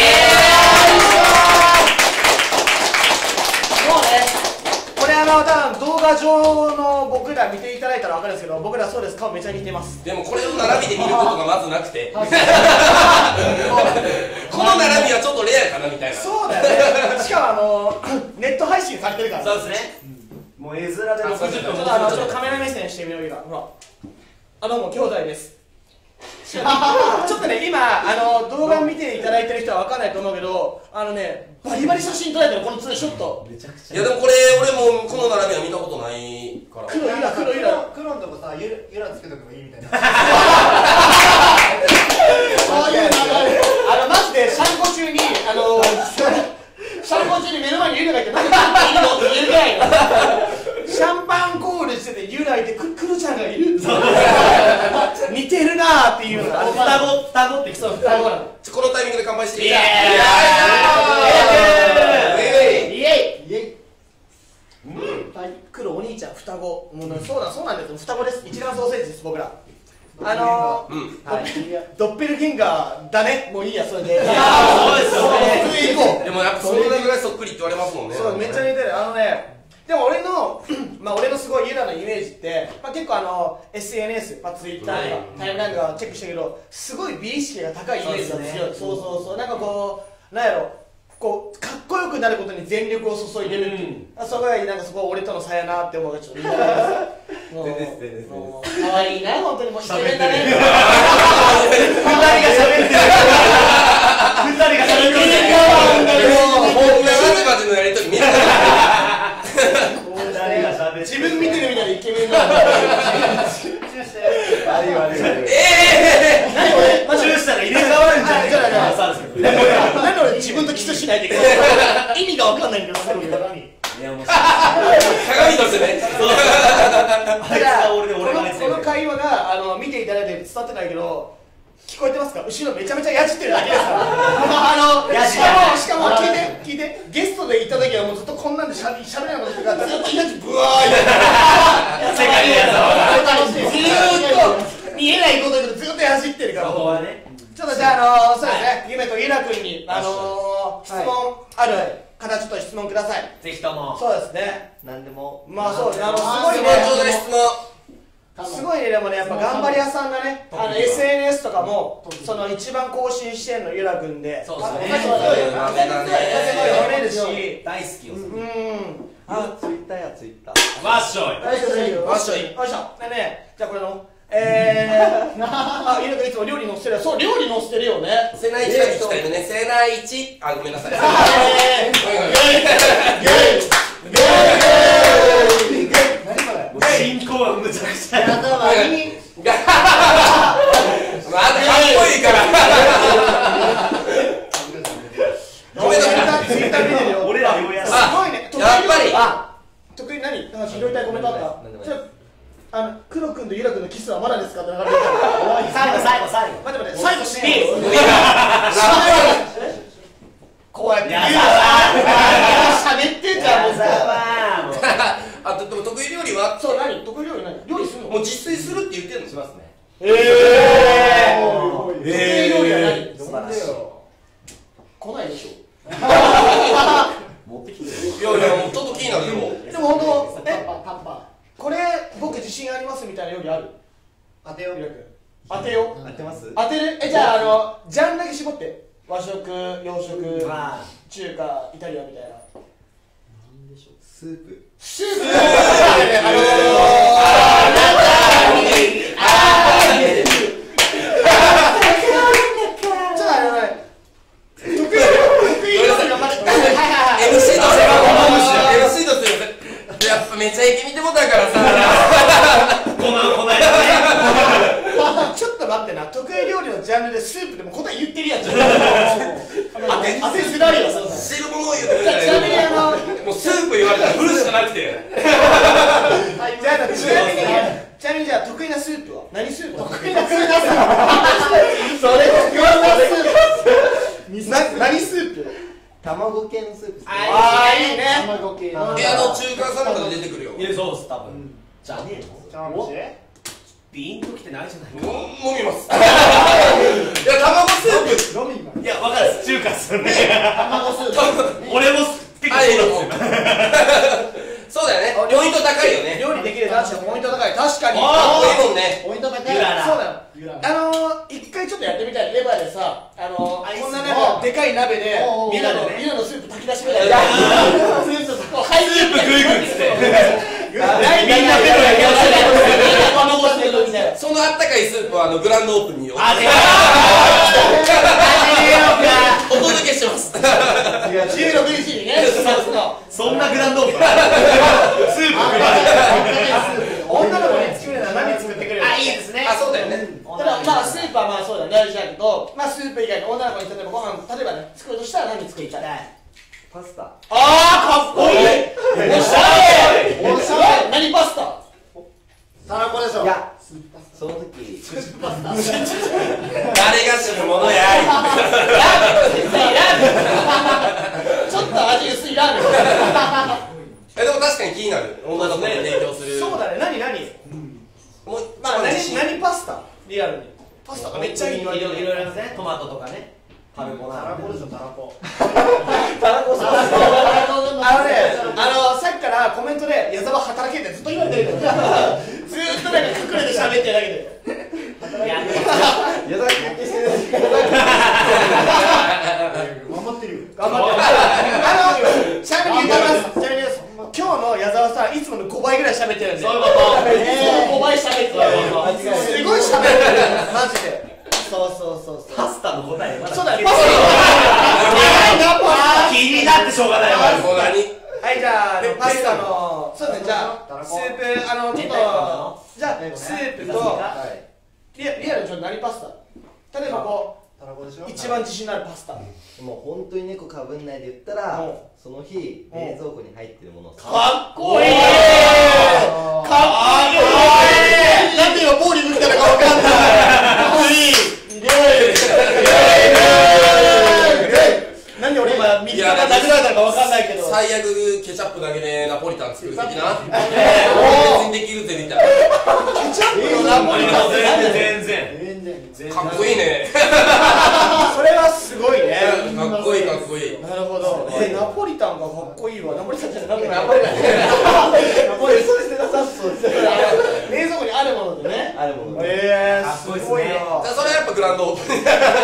Speaker 1: ねこれあの多分動画上の僕ら見ていただいたら分かるんですけど僕らそうです顔めちゃ似てます
Speaker 2: でもこれを並びで見ることがまずなくてこの並びはちょっとレアかなみたいな
Speaker 1: そうだよねしかもあのネット配信されてるから
Speaker 3: そうですね。もう絵面でろくじゅっぷん
Speaker 1: ちょっとあのちょっとカメラ目線してみようよほらあどうも兄弟ですちょっとね今あの動画見ていただいてる人は分かんないと思うけどあのねバリバリ写真撮られてるこのツーショット
Speaker 3: めちゃくち
Speaker 2: いやでもこれ俺もこの並びは見たことないから
Speaker 1: 黒いら黒いら
Speaker 5: 黒のとこさゆらゆらつけとけばいいみたいな
Speaker 4: そういう流れ
Speaker 1: あのマジでシャンコ中にあのシャンコ中に目の前にユラがいて何かいるのって言えないのシャンパンコールしててユラいてククロちゃんがいる似てるなーっていうのがある
Speaker 3: 双子双子ってきそう。
Speaker 1: 双子なの
Speaker 2: ちょこのタイミングで乾杯していい
Speaker 3: イエーイ
Speaker 2: イエーイ
Speaker 1: イエイ
Speaker 4: イエイ
Speaker 1: はい黒お兄ちゃん双子もうねそうなんそうなんです双子です一卵ソーセージです僕らあのー
Speaker 2: うん
Speaker 1: はいドッペルゲンガーだねもういいやそれで
Speaker 3: そうですよね
Speaker 1: 普通に行こう
Speaker 2: でもやっぱそれぐらいそっくりって言われますもんね
Speaker 1: そうめっちゃ似てるあのねでも俺のまあ俺のすごいユダのイメージって、まあ、結構あの エスエヌエス、まあ、ツイッターとかタイムラインとかチェックしたけどすごい美意識が高いイメージが強いそう,、そうそうなんかこうなんやろこうかっこよくなることに全力を注いでるっていう、あそこがなんかそこ俺との差やなって思うがちょっと言いたいですもう
Speaker 3: 全然全然全然
Speaker 1: もう可愛いな本当にもう一人だね
Speaker 3: 二人が喋ってる二人が喋ってる
Speaker 2: こんなバチバチのやりとり見えない
Speaker 3: 誰が喋ってる
Speaker 1: 自分見てるみたいなイケメンなの
Speaker 3: 悪い悪い悪い
Speaker 2: ええ
Speaker 1: 何俺マジで
Speaker 3: チューしたら入れ替わるんじゃない
Speaker 1: じゃあじゃあ
Speaker 3: かな。そうです
Speaker 1: なんで俺なんで俺自分とキスしないといけない意味が分かんないんだけど
Speaker 3: いやもう
Speaker 2: 鏡としてね
Speaker 3: あいつが俺で俺があいつで
Speaker 1: このこの会話があの見ていただいて伝わってないけど聞こえてますか後ろめちゃめちゃやじってるだけですからあの
Speaker 3: やじ
Speaker 1: しかもしかも聞いて聞いてゲストで行った時はもうずっとこんなんでしゃべしゃべれなかったからずっとやじブワー言って
Speaker 3: 世界のやつは
Speaker 1: 世界さい。
Speaker 3: ぜひとも。
Speaker 1: そうですね。
Speaker 5: 何でも。
Speaker 1: まあそうですね。あのす
Speaker 2: 質
Speaker 1: ごい
Speaker 2: 問ちょうだい、
Speaker 1: ね。
Speaker 2: 質問。
Speaker 1: すごいね、でもね、やっぱ頑張り屋さんだね。あの エスエヌエス とかもその一番更新してんのゆらくんで。
Speaker 3: そうですね。
Speaker 1: そうだよ。
Speaker 2: 豆だね。
Speaker 1: 読めるし。
Speaker 3: 大好きよ。
Speaker 1: うん。
Speaker 5: あ、ツイッターやツイッター。
Speaker 3: わっしょい。
Speaker 1: 大丈夫大丈夫。
Speaker 2: わっしょい。
Speaker 1: よいしょ。でね、じゃあこれの。えー、あ、ゆらくんいつも料理載せてるよ。そう、料理載せてるよね。
Speaker 2: セナイチが聞きたいのね。セナイチ。あ、ごめんなさい。
Speaker 1: えー、
Speaker 2: ごめんごめん。
Speaker 5: 何それ。
Speaker 3: 進行はむちゃくちゃ。
Speaker 5: やだわ。いい。
Speaker 2: まあ、あとかっこいいから。ごめんなさい。
Speaker 1: ツイッター見てるよ。
Speaker 3: 俺らようや
Speaker 1: す
Speaker 3: く。
Speaker 1: ごいね。
Speaker 2: やっぱり。
Speaker 1: あ、得意何？なんか拾いたいコメントあった
Speaker 5: なんでもない
Speaker 1: じゃあ、あの、黒くんとゆらくんのキスはまだですかって流れてた。
Speaker 3: 最後最後最後。
Speaker 1: 待って待って、最後していい？こうやって言う喋ってんじゃん、もう。
Speaker 2: あ、でも得意料理は
Speaker 1: そう、何？得意料理何？料理するの？
Speaker 2: もう自炊するって言ってんのしますね。
Speaker 1: ええ
Speaker 5: お
Speaker 1: 得意料理は何？
Speaker 5: 素晴らしいよ。
Speaker 1: 来ないでしょ。
Speaker 3: 持ってきてる。
Speaker 2: いやいや、もうちょっと気になるよ。
Speaker 1: でも本当、
Speaker 4: タン
Speaker 1: え、
Speaker 4: パタンパ
Speaker 1: これ僕自信ありますみたいな料理ある？
Speaker 5: 当てよう。
Speaker 1: 当てよう。
Speaker 5: 当てます？
Speaker 1: 当てる？え、じゃあ、あの、ジャンルだけ絞って。和食、洋食、
Speaker 3: まあ
Speaker 1: 中華、イタリアンみたいな。
Speaker 5: スープ。
Speaker 1: スープ。
Speaker 2: あの
Speaker 1: ちょっとあれだね。得意得意料理のまで。
Speaker 2: エムシー としては エムシー としてはやっぱめちゃイケ見てもたからさ。
Speaker 3: このこない
Speaker 1: ちょっと待ってな。得意料理のジャンルでスープでも答え言ってるやん。当て当てづらいよ。そうだ。
Speaker 2: 汁物を言うてくれ
Speaker 1: ちなみにあの。
Speaker 2: もうスープ言われたら振るしかなくて。
Speaker 1: じゃあちなみにちなみにじゃあ得意なスープは何スープ？得意なスープ。それ得意なスープ。な何スープ？
Speaker 5: 卵系のスープ。
Speaker 1: ああいいね。
Speaker 4: 卵系
Speaker 2: え、あの中華サラダで出てくるよ。
Speaker 3: いやそうです多分。じゃねえの？
Speaker 5: 茶碗蒸し。
Speaker 3: ビーンときてないじゃない
Speaker 2: も飲みます。いや、卵スープ。
Speaker 4: 飲みます
Speaker 3: いや、わかるっす。中華っすよね。
Speaker 4: 卵スープ
Speaker 3: 俺も結構そうなんですよ。
Speaker 2: そうだよね。ポイント高いよね。
Speaker 1: 料理できる男子のポイント高い。確かに。
Speaker 2: かっこいいもんね。
Speaker 4: ポイント高い
Speaker 3: ゆらら
Speaker 1: そうだよ。
Speaker 4: ゆらら
Speaker 1: あのー、一回ちょっとやってみたい。レバーでさ、あのー、
Speaker 3: アイス
Speaker 1: こんななんかでかい鍋で
Speaker 4: おうおう
Speaker 1: ミラの
Speaker 3: ね
Speaker 1: ミラのスープ炊き出しみたいな。スープこう入って
Speaker 3: スープグイグイっつって。
Speaker 1: みんなペロやけど卵スープみたいな。
Speaker 2: そのあったかいスープはあのグランドオープンにお
Speaker 3: あれ
Speaker 2: 届けします。
Speaker 1: じゅうろくにちにね、そうそう
Speaker 3: そんなグランドオープン。スープグラン
Speaker 1: 女の子に作るなら何作ってくれる？
Speaker 3: あ、いいですね。
Speaker 2: あ、そうだよね。
Speaker 1: ただまあスープはまあそうだね大事だけど、まあスープ以外の女の子に例えばご飯例えばね作るとしたら何作りたい？
Speaker 5: パスタ。
Speaker 1: ああかっこいい。おしゃれ。おしゃれ。何パスタ？
Speaker 4: たらこでしょ。
Speaker 5: いや、その時。
Speaker 2: 誰が知るものやい。
Speaker 1: ちょっと味薄いラーメン。
Speaker 2: え、でも確かに気になる。女の子に提供する。
Speaker 1: そうだね。何何？
Speaker 2: もう、
Speaker 1: まあ何
Speaker 2: 自信
Speaker 1: 何パスタ？リアルに。パスタがめっちゃいい。
Speaker 3: いろいろいろいろね、トマトとかね。カルボナーラ。
Speaker 4: たらこでしょ、たらこ。
Speaker 1: たらこさん。あのね、あのさっきからコメントで矢沢働けってずっと言われてるけど、ずーっとなんか隠れて喋ってるだけで。
Speaker 3: いや、
Speaker 5: 矢崎だけしてる。
Speaker 4: 守ってるよ。
Speaker 1: 頑張って。あのちなみに言います。ちなみに言います今日の矢沢さんいつものごばいぐらい喋ってるんで。
Speaker 3: そういうこと
Speaker 1: いつものごばい喋ってる。すごい喋ってる。マジで。そうそうそうそう。
Speaker 3: パスタの答えまだ
Speaker 1: そうだね。
Speaker 3: 聞けてない
Speaker 1: パスタ。
Speaker 3: 気になってしょうがないわ。
Speaker 2: もう何？
Speaker 1: はいじゃあパスタのそうですねじゃあスープあのちょっとじゃあスープと
Speaker 5: はい。
Speaker 1: リアリアルにちょっと何パスタ？例えばこ
Speaker 5: たらこでしょ。
Speaker 1: う一番自信のあるパスタ。
Speaker 5: もう本当に猫かぶんないで言ったら
Speaker 1: うん、
Speaker 5: その日冷蔵庫に入ってるものを。
Speaker 1: かっこいい。かっこいい。なんで今ボーリングみたいなかわかんない。いい。なんで俺今右肩殴られたのかわかんないけど。
Speaker 2: 最悪ケチャップだけでナポリタン作る的な。別にできるぜみたい
Speaker 1: ケチャップのナポリタンって何だよ。
Speaker 3: 全然
Speaker 4: 全然。
Speaker 2: な。かっこいいね。
Speaker 1: それはすごいね。
Speaker 2: かっこいいかっこいい。
Speaker 1: なるほど。え、ナポリタンがかっこいいわ。ナポリタンじゃない。ナ
Speaker 2: ナポリタン
Speaker 1: ナポリタンそうですね。そうですね。冷蔵庫にあるものでね。
Speaker 5: あるもので
Speaker 1: ええ、
Speaker 3: かっこいいっすね
Speaker 1: すごいな。
Speaker 2: じゃあそれはやっぱグランドオープン。
Speaker 3: 少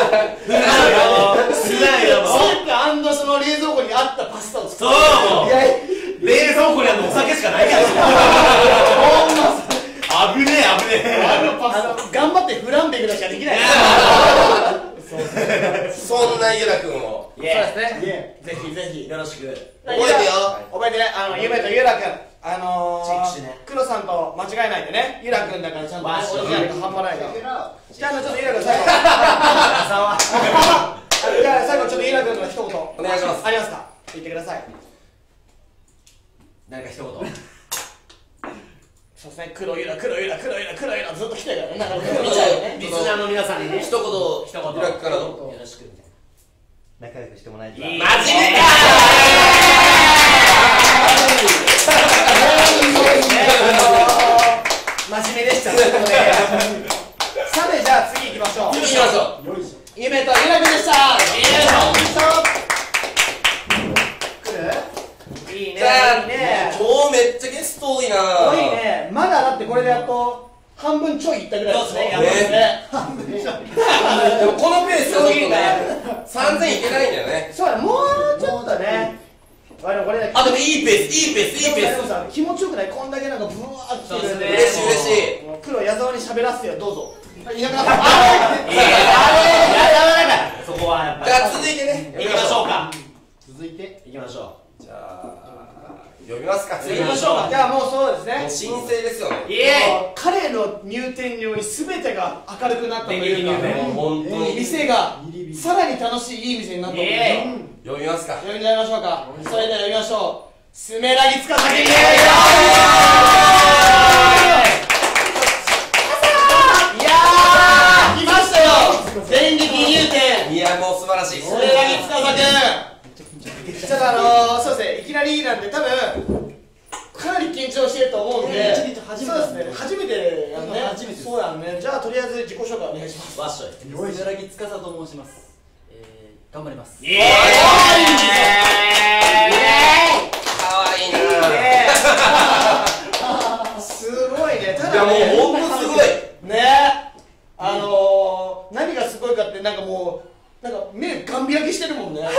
Speaker 3: ないよもう。
Speaker 1: スープアンドその冷蔵庫にあったパスタを作
Speaker 3: そう
Speaker 1: る。
Speaker 3: もう
Speaker 1: いや、
Speaker 3: 冷蔵庫にあるのお酒しかないから
Speaker 1: ほんま
Speaker 3: 危ねえ危ねえ
Speaker 1: あのパスタ頑張ってフランベぐらいしかできない。
Speaker 2: そんなゆらくんを。
Speaker 1: そうですね。ぜひぜひ
Speaker 3: よろしく。
Speaker 2: 覚えてよ。
Speaker 1: 覚えてね、あの、ゆめとゆらくん、あのー、
Speaker 3: チェックしてね
Speaker 1: 黒さんと間違えないでね、ゆらくんだからちゃんとね、
Speaker 3: マジ
Speaker 1: オリジナルが半端ないから。じゃあ、あの、ちょっとゆらくん最後。
Speaker 3: 朝は
Speaker 1: じゃあ、最後、ちょっとゆらくんの一言。
Speaker 2: お願いします
Speaker 1: ありますか言ってください。
Speaker 3: 何か一言
Speaker 1: そうですね、黒ゆら、黒ゆら、黒ゆら、黒ゆら、ずっと来てるからね。なんか見ちゃうよね。
Speaker 3: リスナーの皆さんにね
Speaker 2: 一言、
Speaker 3: 一言
Speaker 2: ゆらくからの。
Speaker 3: よろしくみたい
Speaker 5: 仲良くしてもらえた
Speaker 3: な
Speaker 5: ら
Speaker 3: 真面目か
Speaker 1: 真面目でしたね。さて、じゃあ次行きましょう。
Speaker 2: 行きましょう。
Speaker 1: ゆめとゆらくんでした。いいね。
Speaker 2: じゃあ、
Speaker 1: いいね。
Speaker 2: 今日めっちゃゲスト多いな。
Speaker 1: 多いね。まだだってこれでやっと半分ちょいいったぐらいですね。やばいですね。
Speaker 2: でもこのペースだとちょっとね、さんぜんいけないんだよね。
Speaker 1: そうだ、もうちょっとね。あでもこれ
Speaker 2: あ、でもいいペース、いいペース、いいペース。
Speaker 1: さ気持ちよくないこんだけなんかブワーってきてるんで。
Speaker 2: 嬉しい嬉しい。
Speaker 1: 黒矢沢に喋らせてよ、どうぞ。いなくなった。
Speaker 3: いやいやいやそこはやっぱ
Speaker 2: じゃあ続いてね、
Speaker 3: り行きましょうか
Speaker 4: 続いて
Speaker 3: 行きましょ
Speaker 2: じゃあ、読みますか、次。
Speaker 1: 行きましょうか。じゃあもうそうです
Speaker 2: もう
Speaker 1: ね。
Speaker 2: 申請ですよね。
Speaker 3: うイエ
Speaker 1: もう彼の入店料に全てが明るくなったというか、
Speaker 3: 電撃入
Speaker 2: もう本当に。
Speaker 1: 店がさらに楽しいいい店になったと
Speaker 3: イエ
Speaker 1: いうか。
Speaker 2: 読みますか。
Speaker 1: 読んじゃいましょうか。それでは読みましょう。スメラギつかさきいやー来ましたよ。電撃入店。
Speaker 2: いや、もう素晴らしい。
Speaker 1: スメラギつかさくん。ちょっとあのー、そうですね。いきなりなんで多分かなり緊張してると思うんで。
Speaker 4: えー初めて
Speaker 1: そうですね。初めてやんね。
Speaker 4: 初めてです
Speaker 1: そうやんね。じゃあとりあえず自己紹介お願いします。
Speaker 3: わっしょい
Speaker 4: スメラギ司と申します。えー頑張ります。
Speaker 3: イエーイ
Speaker 2: かわいいな。
Speaker 1: すごいね。た
Speaker 2: いや、
Speaker 1: だね。
Speaker 2: もう本当すごい。
Speaker 1: ねあのー、何がすごいかってなんかもうなんか目ガン開きしてるもんね。
Speaker 3: こ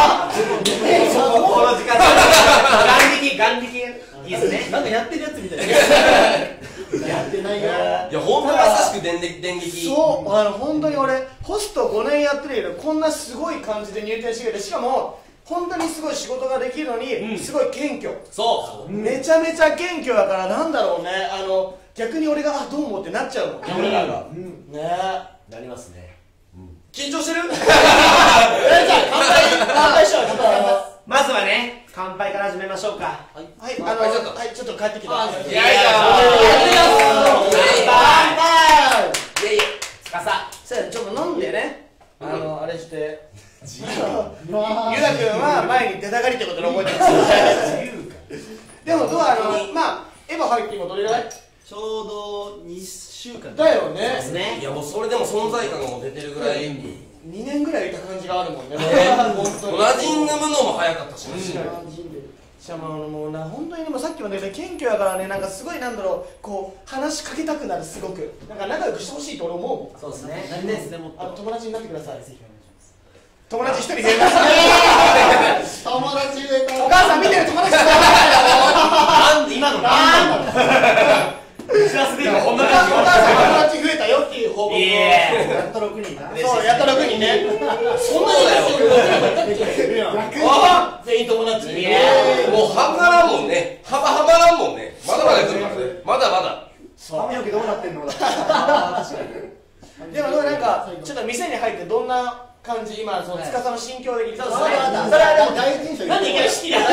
Speaker 3: の時間眼力眼力いいですね
Speaker 4: なんかやってるやつみたいな。やってないよ。
Speaker 2: いや、本当まさしく電撃、電撃。
Speaker 1: そうあの本当に俺ホストごねんやってるけどこんなすごい感じで入店してくれてしかも本当にすごい仕事ができるのに、
Speaker 3: うん
Speaker 1: すごい謙虚、
Speaker 3: そう
Speaker 1: めちゃめちゃ謙虚だからなんだろうねあの逆に俺があどうもってなっちゃうもんね俺らが、ね
Speaker 3: なりますね
Speaker 2: 緊張してる。
Speaker 1: えじゃあ乾杯乾杯しよう乾杯
Speaker 3: まずはね乾杯から始めましょうか
Speaker 1: はい、あ
Speaker 2: 乾
Speaker 1: の、
Speaker 2: 杯しちゃった
Speaker 1: はい、ちょっと帰ってきた。
Speaker 3: あ
Speaker 2: いやいや
Speaker 1: 乾杯。
Speaker 2: いやいや。
Speaker 3: つかさ
Speaker 1: さあ、ちょっと飲んでね。あの、あれして。ゆ
Speaker 4: うわー
Speaker 1: らくんは前に出たがりってことで覚えてます。でも、どうあの、まあ、エヴァ入って今どれぐらい。
Speaker 4: ちょうどにしゅうかん。
Speaker 1: だよ
Speaker 3: そうです
Speaker 1: ね。
Speaker 3: ね
Speaker 2: いや、もうそれでも存在感がもう出てるぐらい。
Speaker 1: にねんぐらいいた感じがあるもんね。
Speaker 2: ね
Speaker 1: 本当に。
Speaker 2: 馴染むのも早かったしね。
Speaker 1: しかもあのもうな本当にでもさっきも言ったけど謙虚やからねなんかすごいなんだろうこう話しかけたくなるすごくなんか仲良くしてほしいと俺思うもん
Speaker 3: そうですね
Speaker 4: なりたいですね、もっと。
Speaker 1: あの友達になってください
Speaker 4: ぜひお願いします。
Speaker 1: 友達一人増えますね
Speaker 4: 友達増えた。
Speaker 1: お母さん見てる友達増え
Speaker 3: なんで今のなんだ打ち合わせで今こんな
Speaker 1: お母
Speaker 3: 感
Speaker 1: さん友達増えたよっていう報告を
Speaker 3: じいえ
Speaker 4: やっとろくにんだ。
Speaker 1: そうやったろくにんねそんなにあ全員友達
Speaker 3: いや
Speaker 2: もうはまらんもんね。幅はまらんもんね。まだまだ来るからね。まだまだ。
Speaker 4: 髪の毛どうなってんのだ。
Speaker 1: でもなんかちょっと店に入ってどんな感じ今その司の心境的に
Speaker 3: そうですね
Speaker 1: それはそれはでも
Speaker 4: 第一印象。
Speaker 1: なんでいきなり式だ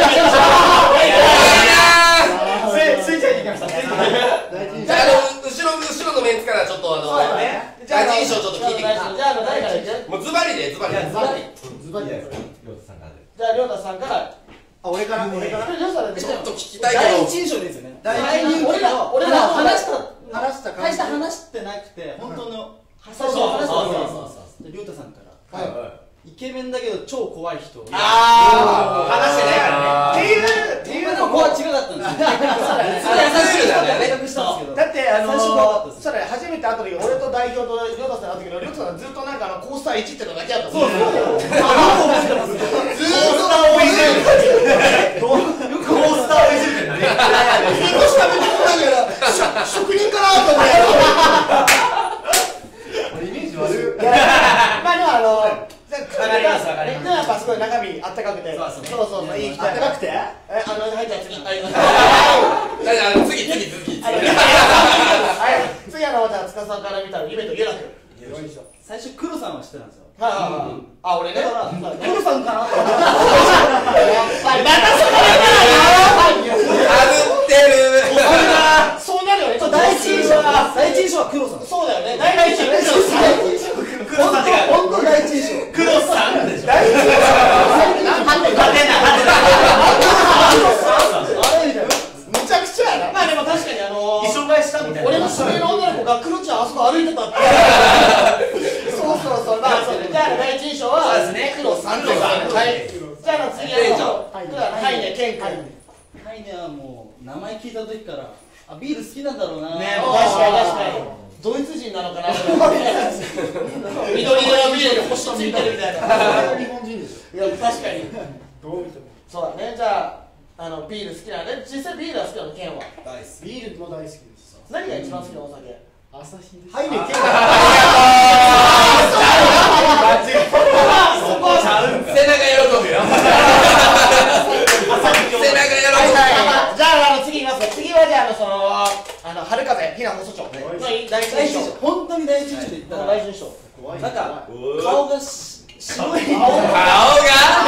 Speaker 1: スイッチ入ってきましたね
Speaker 4: 第一印
Speaker 2: じゃあ、あの、後ろ、後ろのメンツからちょっとあの、
Speaker 1: そうだね
Speaker 2: 第一印象ちょっと聞いてください。
Speaker 1: じゃああの誰からいく
Speaker 2: もうズバリで、ズバリで。
Speaker 1: ズバリ
Speaker 4: ズバリだよ。
Speaker 1: じゃあ亮太さんから
Speaker 4: あ、俺から、俺から。
Speaker 1: 亮太さんで
Speaker 2: ちょっと聞きたいけど。
Speaker 4: 第一印象ですよね。第一印象。
Speaker 1: 俺ら俺ら話した
Speaker 4: 話した感じ。
Speaker 1: 大した話
Speaker 4: してなくて、本当の。
Speaker 1: そうそうそうそう
Speaker 3: そう
Speaker 4: で、りょうたさんから。
Speaker 1: は
Speaker 4: 一
Speaker 6: ケメンだけど超怖い人。
Speaker 1: ああ話してないからねっていうっていうのも
Speaker 6: ここは違かったんですよ。優しいんだよね。
Speaker 1: だってあの
Speaker 6: 最初怖かったです。
Speaker 1: それ初めて会った時俺と代表とりょうたさん会ったけどりょうたさんずっとなんかあのコースターいちってのだけあったそうそうずーっと応援してるコースターをいじってるね引っ越しためてこないから職人かなと思ってイメージ悪いまあでもあの
Speaker 3: わかりますわかります
Speaker 1: やっぱすごい中身あったかくてそうそうそういい人あったかくてえあの入った次
Speaker 2: あの次次次次
Speaker 1: 次あのじゃあ塚さんから見たら夢とゆらく
Speaker 6: 最初黒さんは知ってたんですよ。
Speaker 1: はいはいはいあ俺ね
Speaker 6: 黒さんかなと思って。
Speaker 1: そうなるよね
Speaker 6: 第一印象は第一印象は黒さん。
Speaker 1: そうだよね第一印象
Speaker 3: 黒さんってか
Speaker 6: 本当第一印象。
Speaker 3: 黒さんでしょ
Speaker 1: 第一印象
Speaker 3: 勝てない
Speaker 6: あれみたいな。
Speaker 1: むちゃくちゃやなまあでも確かにあの
Speaker 3: 一緒買いしたみたいな
Speaker 1: 俺の知り合いの女の子がクロちゃんあそこ歩いてたってそうそうそうまあそうじゃあ第一印象は黒さんとかはいじゃあ次やろうはいねケン君
Speaker 6: ハイネはもう名前聞いた時からあビール好きなんだろうな。
Speaker 3: ね
Speaker 1: 確かに確かにドイツ人なのかな緑色のビールに星ついてるみたいな
Speaker 4: 日本人でし
Speaker 1: いや確かに
Speaker 4: ょどう見ても
Speaker 1: そうだねじゃああのビール好きなのね実際ビールは好きなのケンは
Speaker 4: ビールも大好きです
Speaker 1: 何が一番好きなお酒
Speaker 4: 朝日です
Speaker 1: はいねケン
Speaker 3: そこちゃうん
Speaker 2: 背中喜ぶよ背中喜ぶ
Speaker 1: じゃあ、あの次いきますね。次はじゃあ、あのそのあの春風ひな細町の第一
Speaker 6: 第一印
Speaker 1: 印象。
Speaker 6: 象本当に第一印象で言ったら
Speaker 1: 第一印象。
Speaker 6: なんか顔がし白い。
Speaker 2: 顔が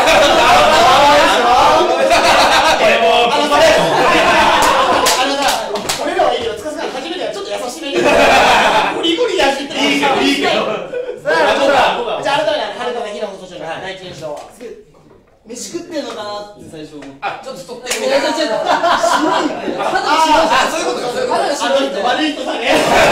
Speaker 3: これもう
Speaker 1: あのそれあのさ、俺らはいいけど、塚さん初めてはちょっと優しめにゴリゴリやじって
Speaker 3: いいけどいいけど
Speaker 1: さあ、じゃあ改めて春風ひな細町の第一印象は。
Speaker 6: 飯食ってんのかなって最初思って。
Speaker 2: あちょっと取って
Speaker 6: いやいや違う違う。白い。
Speaker 2: あそういうことかそういうことか
Speaker 1: あの人悪い人だね。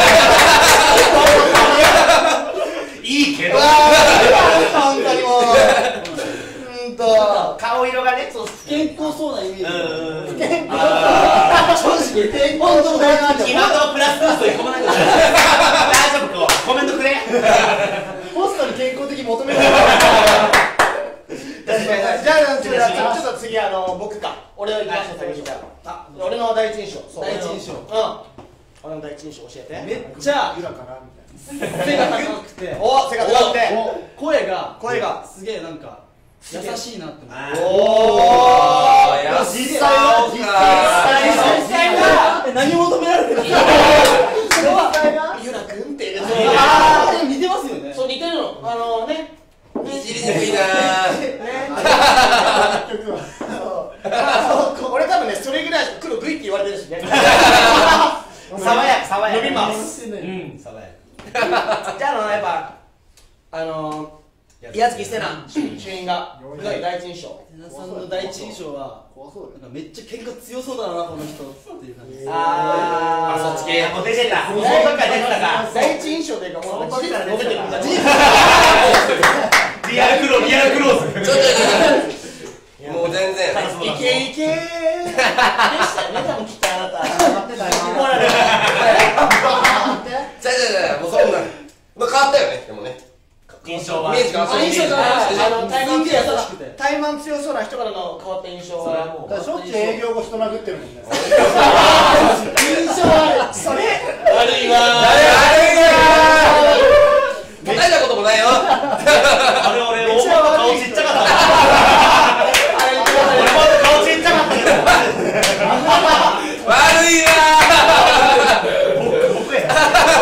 Speaker 3: いいけど
Speaker 1: 本当にもう。うんと
Speaker 3: 顔色がね
Speaker 6: そう健康そうなイメージ。
Speaker 3: うん
Speaker 6: 健康。正直健康そうだなって。
Speaker 3: 今のプラスブースト一個もないから大丈夫かコメントくれ
Speaker 1: ポストに健康的求められる。じゃあ、じゃあ、ちょっと次、あの、僕か。俺を行きましょう、先にじゃあ。俺の第一印象。
Speaker 6: 第一印象。
Speaker 1: うん。俺の第一印象教えて。
Speaker 6: めっちゃ
Speaker 4: ユラかなみたいな
Speaker 6: 背が高くて
Speaker 1: お、背が高くて。
Speaker 6: 声が
Speaker 1: 声が。
Speaker 6: すげえなんか優しいなって思って。
Speaker 1: おー。
Speaker 2: 実際は
Speaker 1: 実際は
Speaker 6: え何求められてるんですか。
Speaker 1: それはゆらくんっていう
Speaker 6: あーでも似てますよね。
Speaker 1: そう似てるのあのね
Speaker 2: いじりにくいなぁ
Speaker 4: 曲は
Speaker 1: そう俺多分ねそれぐらい黒グイって言われてるしね
Speaker 3: 爽やか爽やか
Speaker 1: 伸びます
Speaker 3: うん爽や
Speaker 1: じゃああのやっぱあの矢月瀬名主演が第一印象
Speaker 6: 瀬名さんの第一印象は
Speaker 4: 怖そう
Speaker 6: なんかめっちゃ喧嘩強そうだなこの人っていう感じです。
Speaker 1: あ
Speaker 2: あそっち系
Speaker 3: もう出てたもうその時から出てたか
Speaker 1: 第一印象というかもう
Speaker 3: その時から出てた
Speaker 1: た
Speaker 3: リアルクローリアルクローズ
Speaker 2: ちょちょちょもう全然
Speaker 1: イケイケーでしたよね多分きっとあなた
Speaker 4: 待ってたよ
Speaker 1: 怒られる
Speaker 2: じゃじゃじゃもうそんなまあ変わったよねでもね
Speaker 3: 印象は
Speaker 2: イメージ変わった
Speaker 1: 印象があの怠慢
Speaker 6: 人気優しくて
Speaker 1: 怠慢強そうな人からの変わった印象はもう
Speaker 4: だからしょっちゅう営業後人殴ってるもんね
Speaker 1: 印象悪いそれ悪いわ
Speaker 2: 答えたこともないよ
Speaker 3: あれ俺俺もっと顔ちっちゃかった俺もっと顔ちっちゃかったけど
Speaker 2: 悪い
Speaker 3: 僕や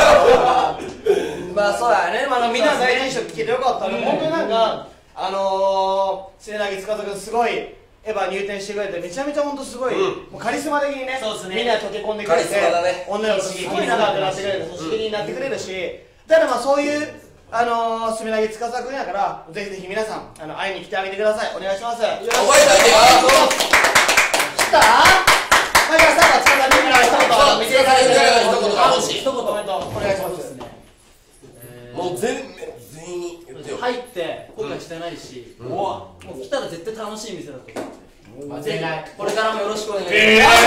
Speaker 1: まあそうだね、まあ、みんなの第一印象聞けてよかったね、本当になんか、あのー、末永司君、すごい、エヴァ入店してくれて、めちゃめちゃ本当すごい、
Speaker 2: うん
Speaker 1: もうカリスマ的にね、
Speaker 3: そうですね
Speaker 1: みんなに溶け込んでくれて、
Speaker 2: カリスマだね
Speaker 1: 女の子すごい仲良くなってくれる、刺激になってくれるし、ただまあそういう、あのー、末永司君やから、ぜひぜひ皆さん、あの会いに来てあげてください、お願いします。
Speaker 2: 覚えといてよ
Speaker 1: 来たまあ、じゃあ最後は塚田君から一言、見ていただいて
Speaker 2: 一言欲しい
Speaker 1: 一言コメントお願いします。
Speaker 2: もう全全員に言ってよ
Speaker 6: 入って後悔してないし、もう来たら絶対楽しい店だと思う。ぜひこれからもよろしくお願いします。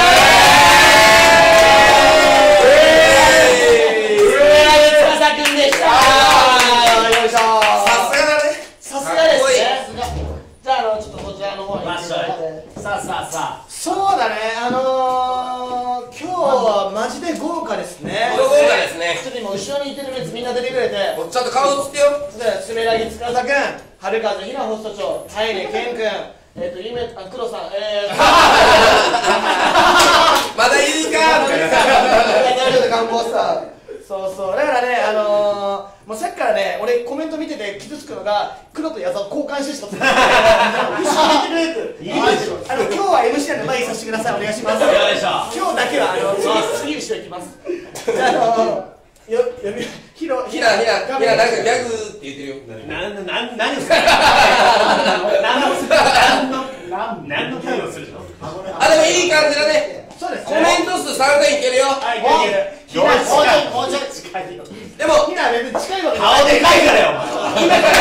Speaker 1: そうだね、あのー、今日はマジで豪華ですね。
Speaker 2: 豪華ですね。
Speaker 1: ちょっと今後ろにいてるやつみんな出てくれて、
Speaker 2: ちゃんと顔映ってよ。
Speaker 1: つめらぎ司くん、春風ひなホスト長、ハイネケンくん、えっとゆめあ黒さん、えー
Speaker 2: まだいるかみたいな。
Speaker 1: 大丈夫願望さ。そうそう、だからね、あのー、もうさっきからね、俺コメント見てて傷つくのが、黒と矢沢交換してしまって不思議に言ってくれる。あの、今日は エムシー なんで前にさせてください、お願いします。今日だけは、あの、次にしておきます。じゃあ、あのー、よ、よみ、ひろ、
Speaker 2: ひな、ひな、ひな、なんかギャグって言ってるよ。
Speaker 3: な、な、な、何をするの何の対応するの
Speaker 2: あ、でもいい感じだね。
Speaker 1: そうです。
Speaker 2: コメント数さんぜんいけるよ。
Speaker 1: はい、いける。ひな、もうちょっと近いよ。
Speaker 2: でも、
Speaker 1: ひな、別に近いわけ
Speaker 3: 顔でかいからよ、
Speaker 2: 今から、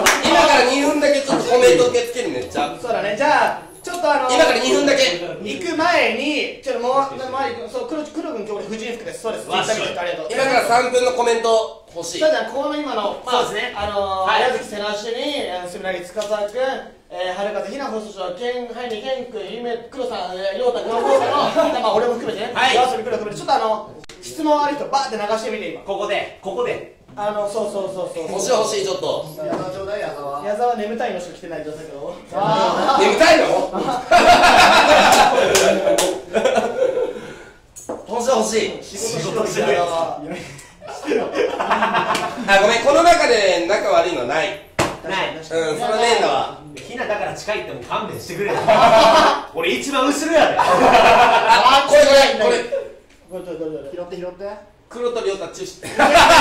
Speaker 2: 今からにふんだけちょっとコメント受け付けるめっちゃ。
Speaker 1: そうだね、じゃあ、ちょっとあの
Speaker 2: 今からにふんだけ
Speaker 1: 行く前に、ちょっともう、前に、そう、黒、黒君今日婦人服です。そうです。
Speaker 3: わっしょい
Speaker 1: ありがとう。
Speaker 2: 今からさんぷんのコメント欲しい。
Speaker 1: そうじゃん、この今の、まあ、
Speaker 3: そうですね
Speaker 1: あのー、
Speaker 3: はい
Speaker 1: 矢月瀬名主に、すみなぎ司くん、えー、春風ひなホスト長、けん、はいにけんくん、ゆめ、黒さん、えー、ようたくん、の、まあ、俺も含めてね、
Speaker 3: はい
Speaker 1: 夜遊び黒含めて、ちょっとあの、質問ある人、バーって流してみて、今。
Speaker 3: ここで、ここで
Speaker 1: あの、そうそうそうそう。
Speaker 2: 欲しい欲しい、ちょっと。
Speaker 4: 矢沢ちょうだい、矢沢。
Speaker 1: 矢沢眠たいのしか来てない状態だけど。
Speaker 2: 眠たいの欲しい欲しい。
Speaker 1: 仕事してるやつ。
Speaker 2: あ、ごめん、この中で仲悪いのはない。
Speaker 3: ない
Speaker 2: うん、それねえんだわ。
Speaker 3: ひなだから近いってもう勘弁してくれよ俺一番後ろやで
Speaker 2: あ、これこれ、これ。
Speaker 1: これどれどれどれ
Speaker 4: 拾って拾って。
Speaker 2: 黒と亮太中止。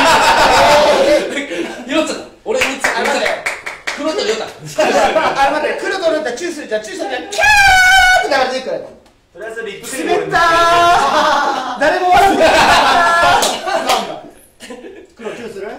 Speaker 2: ひろちゃん、俺みつ、あ、待って。黒と亮太。
Speaker 1: あ、待って、黒とルンタチューするじゃん、チューするじゃん、キャーって流れてくる。
Speaker 3: とりあえずリップクリーム
Speaker 1: 滑ったー誰も笑ってない
Speaker 4: 黒チューする？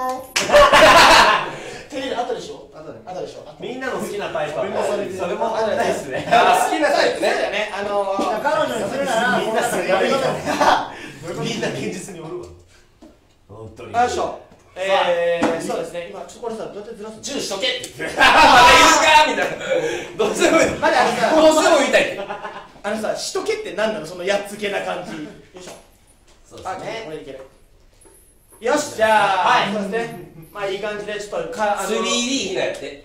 Speaker 1: テレビ後でしょ
Speaker 4: 後で。
Speaker 1: 後でしょ
Speaker 3: みんなの好きなタイプは
Speaker 4: 俺もそれで
Speaker 3: それもあないですね
Speaker 2: あ、好きなタイプ
Speaker 1: そうだ
Speaker 2: ね。
Speaker 1: よね、あのー、
Speaker 4: 彼女にするなら、
Speaker 3: みんなそれやるよみんな現実におるわ本当に
Speaker 1: あよいしょえー、そうですね、今、ちょっとこれさ、どうやってずらすの
Speaker 2: チューしとけって言って。まだいるかみたいな。どうしても、
Speaker 1: まだあのさ、
Speaker 2: どうしても言いたいって。
Speaker 1: あのさ、しとけって何なのそのやっつけな感じ。よいしょ。
Speaker 2: そう
Speaker 1: あ、これいける。よし、じゃあ、はい、そうですね。まあいい感じで、ちょっとか、あの
Speaker 2: スリーディー ひなやって。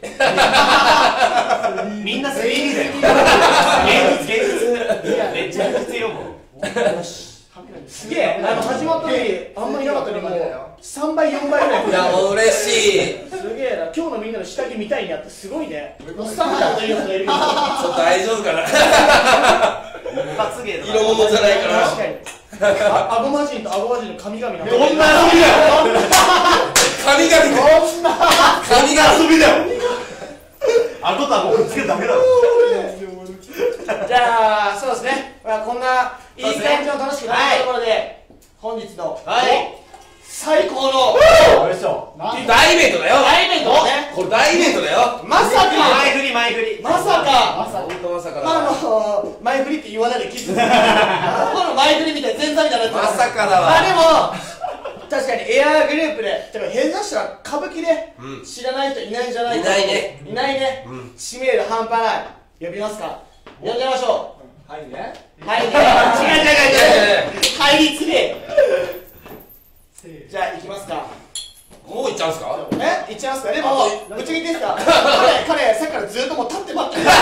Speaker 3: みんな スリーディー だよ現実現実めっちゃ現実よもう
Speaker 1: よし。すげえ、あの始まった時あんまりいなかったのにもうさんばいよんばいぐらい
Speaker 2: いや、もう嬉しい。
Speaker 1: すげえな、今日のみんなの下着見たいにあってすごいね。おっさんみたいなこと言う人がいるけど
Speaker 2: ちょっと大丈夫かな。
Speaker 3: 一発芸だ
Speaker 2: 色物じゃないから。
Speaker 1: 確かに。あ、顎魔人と顎魔人の神々の。
Speaker 3: どんな遊びだよ
Speaker 2: 神々の。神々
Speaker 3: 遊びだよ顎と顎くっつけるだけだろ
Speaker 1: じゃあ、そうですね。まあこんないい感じの楽しくなったところで、本日の最高の
Speaker 3: よいしょ
Speaker 2: 大イベントだよ。
Speaker 1: 大イベントね。
Speaker 2: これ大イベントだよ。
Speaker 1: まさか、
Speaker 3: 前振り前振り
Speaker 1: まさか、
Speaker 2: 本当まさかだ。
Speaker 1: まああの前振りって言わないで気づく。この前振りみたいな前座みたいになって
Speaker 2: まさかだわ。
Speaker 1: まあでも確かにエアーグループで、てか下手したら歌舞伎で
Speaker 2: うん
Speaker 1: 知らない人いないんじゃないか。
Speaker 2: いないね。
Speaker 1: いないね。
Speaker 2: うん
Speaker 1: 知名度半端ない。呼びますか。呼んじゃいましょう。
Speaker 4: はいね。
Speaker 1: はいね。違う違う違う違う。入りつれ。じゃあ行きますか。
Speaker 2: もう行っちゃうんすか。
Speaker 1: え、行っちゃいますか。でも
Speaker 2: あ
Speaker 1: ぶっちゃけですか。彼彼さっきからずっともう立って待ってる。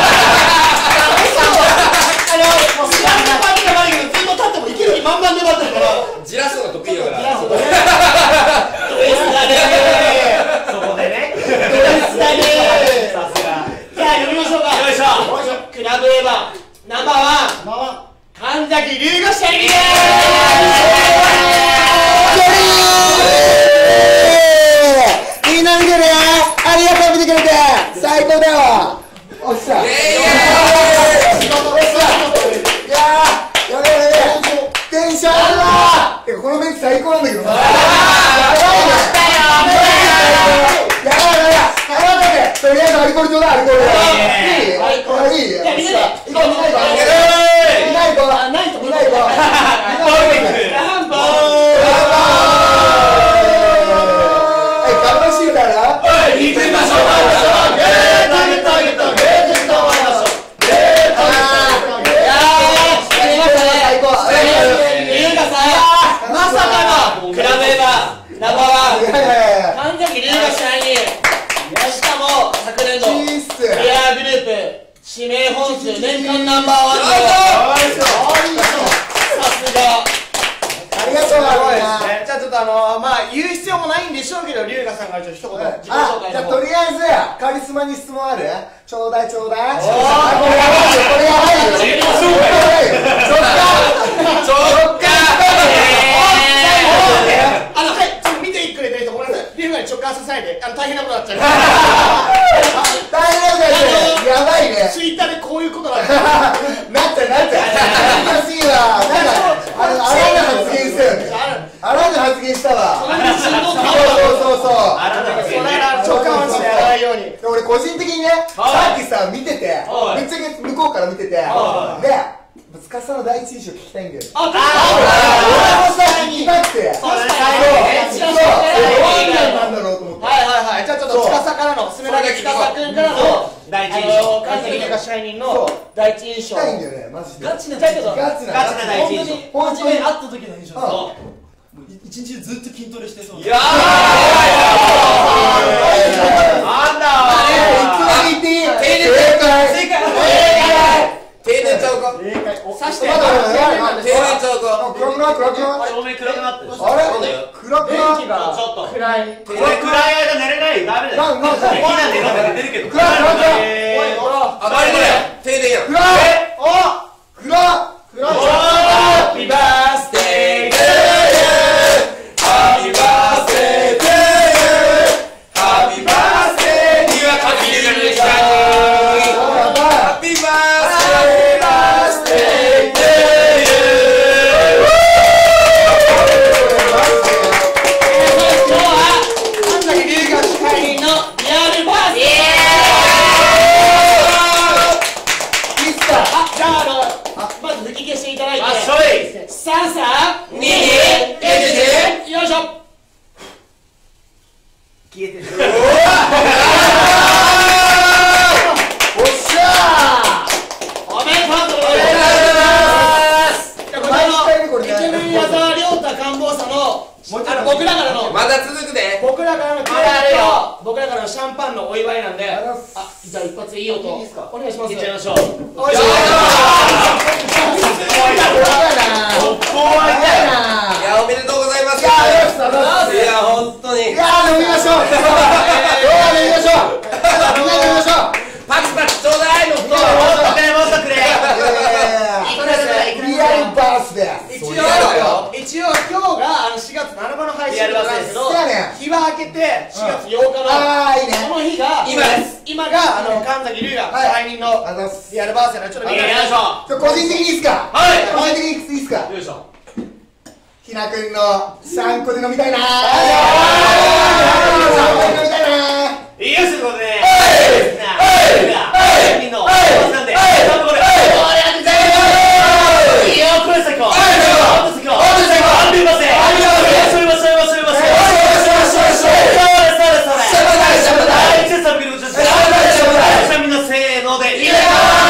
Speaker 1: あのもう知らんの待ってたからけどずっと立ってもいける気満々で待ってるから。
Speaker 2: じらすのが得意だから。
Speaker 1: そうですだね。
Speaker 3: そこでね
Speaker 1: ドレスだね。
Speaker 3: さすが
Speaker 1: じゃあ呼びましょうか。
Speaker 3: よいしょ
Speaker 1: クラブエヴァナンバーワン
Speaker 4: まあ
Speaker 1: 神崎龍吾社員です。
Speaker 4: みんな見てね。ありがとう見てくれて。最高だよ。おっしゃ。
Speaker 2: イエーイ。
Speaker 4: 仕事です。いやー、やべやべ。テンションあるわ。てかこのメンツ最高なんだけどな。やばいやばいやばい。やばいやばい。 とりあえずアルコールちょうだい、アルコール。いい？
Speaker 6: アルコール。
Speaker 4: いい？
Speaker 6: いや、みんなで。
Speaker 4: 行こう、みんなで行こう。みんなで行こう。
Speaker 6: あ、ないとこ
Speaker 4: みんなで行こう。
Speaker 6: ハンバー
Speaker 4: え、頑張ってから。
Speaker 2: 行きましょう。
Speaker 1: ゲーターゲットゲットゲートゲット終わりましょう。ゲーターゲットゲット。いやー、やりましたね。
Speaker 4: 最高。
Speaker 1: 龍河さん、まさかのクラブエヴァナンバーワン。神崎龍河社員。しかも昨年の
Speaker 4: いいっす。
Speaker 1: ペアグループ指名本数年間ナンバーワンのさすが。
Speaker 4: ありがとう。
Speaker 1: すごいですね。じゃあちょっとあのまあ言う必要もないんでしょうけど、龍河さんからちょっと一言自己紹
Speaker 4: あ、
Speaker 1: 介
Speaker 4: じゃあ
Speaker 1: の方。
Speaker 4: とりあえずカリスマに質問ある？ちょうだいちょうだい。これやばいよ、これやばいよ。
Speaker 2: 自己紹
Speaker 4: ちょっか。
Speaker 2: ちょっか
Speaker 1: あのはい、ちょっと見てくれてる人ごめんなさい。龍河に直感させないで、あの大変なことになっちゃう。
Speaker 4: 大変だよね。やばいね。
Speaker 1: ツイッターでこういうことなんです。
Speaker 4: なっちゃうなっちゃう。難しいわ。なんかあのあらぬ発言したよね。あらぬ発言したわ。
Speaker 1: この自信の顔
Speaker 4: そうそうそうそう。
Speaker 3: あらな
Speaker 1: それら直感してやらないように。
Speaker 4: で俺個人的にね、さっきさ見てて、
Speaker 3: はい
Speaker 4: ぶっちゃけ向こうから見てて、で、司さんの第一印象聞きたいんだよ。
Speaker 1: あ、
Speaker 4: 俺もさ聞きたくて、そう、
Speaker 1: 確かに
Speaker 4: そう、どんなんなんだろうと思って。
Speaker 1: はいはいはい。じゃあちょっと司からのすめだけ司君からの
Speaker 3: 第一印象。
Speaker 1: 神崎龍河社員の第一印象。
Speaker 4: 聞きたいんだよね、マジで。
Speaker 6: ガチな
Speaker 1: だけど
Speaker 4: ガチな
Speaker 3: ガチな第一印象。
Speaker 4: 本当に
Speaker 6: 初め会った時の印象
Speaker 4: うん
Speaker 6: もう一日中ずっと筋トレしてそうな。
Speaker 2: いやー
Speaker 3: なんだ
Speaker 4: いきなり言っていい？正解。
Speaker 6: 正解。
Speaker 2: 定年ちゃうか
Speaker 4: 正解。お
Speaker 1: 刺して
Speaker 4: まだまだまだ
Speaker 2: 定年ちゃうか
Speaker 4: 暗くな暗くな。
Speaker 3: 照明暗くなってる。
Speaker 4: あれ
Speaker 2: なんだよ
Speaker 4: 暗く
Speaker 1: 電
Speaker 4: な。
Speaker 1: 気がちょっと暗い。
Speaker 3: これ暗い間寝れないよ。ダメだよ。
Speaker 4: なんなんなん
Speaker 3: 火なんて色が出てるけど。
Speaker 4: 暗い暗い暗い。
Speaker 3: えー
Speaker 2: 当たり前や停電やん
Speaker 4: 暗い。お暗い。暗い。
Speaker 1: ハッピーバースデー。
Speaker 2: ハッピーバースデートゥーユーハッピーバースデーには神龍河でしたハッピーバースデートゥーユー
Speaker 1: 今日は神崎龍河社員のリアルバースデー。
Speaker 4: いいっすか。
Speaker 1: あ、じゃああのまず吹き消していただいて。
Speaker 3: あ、しょい。
Speaker 1: さんさん
Speaker 2: にいち
Speaker 1: よいしょ。
Speaker 3: 消えてる。
Speaker 4: おっしゃ
Speaker 1: おめでとうございます。じゃあこれ
Speaker 4: 毎回ねこれね
Speaker 1: イケメン矢沢亮太官房さんのあの僕らからの
Speaker 2: まだ続くで
Speaker 1: 僕らからのケーキと僕らからのシャンパンのお祝いなんで、
Speaker 4: ありがとうございます
Speaker 1: あ、じゃあ一発いい音
Speaker 4: いいですか
Speaker 1: お願いします。
Speaker 3: いっちゃいましょう。
Speaker 1: おいしょ。
Speaker 3: 怖い
Speaker 4: 早い
Speaker 3: ね。
Speaker 4: ない
Speaker 2: やおめでとうございます
Speaker 4: いやありがとうございます。
Speaker 2: いや本当に
Speaker 4: いやー飲みましょう。今日は飲みましょう。みんなで飲みましょう。
Speaker 2: パチパチちょうだいの
Speaker 3: もっとくれもっとくれ。
Speaker 4: いくらですリアルバースデー。
Speaker 1: 一応
Speaker 2: そうやろ
Speaker 1: 一応今日があのしがつなのかの配信日なんですけど、
Speaker 4: そうやねん
Speaker 1: 日は明けてしがつようかの
Speaker 4: あーいいね。
Speaker 1: この日が
Speaker 2: 今です
Speaker 1: 今があの神崎龍河
Speaker 4: はい
Speaker 1: 社員の
Speaker 4: ありがとうございます。
Speaker 1: リアルバースデーのちょっと見てみましょ
Speaker 4: ちょ個人的にいいっすか。
Speaker 3: はい
Speaker 4: 個人的にいいっすか。
Speaker 3: よいしょ。
Speaker 4: ひなくんのさんこで飲みたいなー。
Speaker 1: あ
Speaker 4: さんこで飲みたいなー。
Speaker 3: いいよ、そういうことで。なあ、みんな、おばさんで、さんこで。いいよ、これ最高。ほんと最高。ほんと最高。ハッピーバースデー。それはそれはそれはそれは。それそれそれ。はい、じゃあさんびきのうちです。じゃあみんなせーので。イエーイ。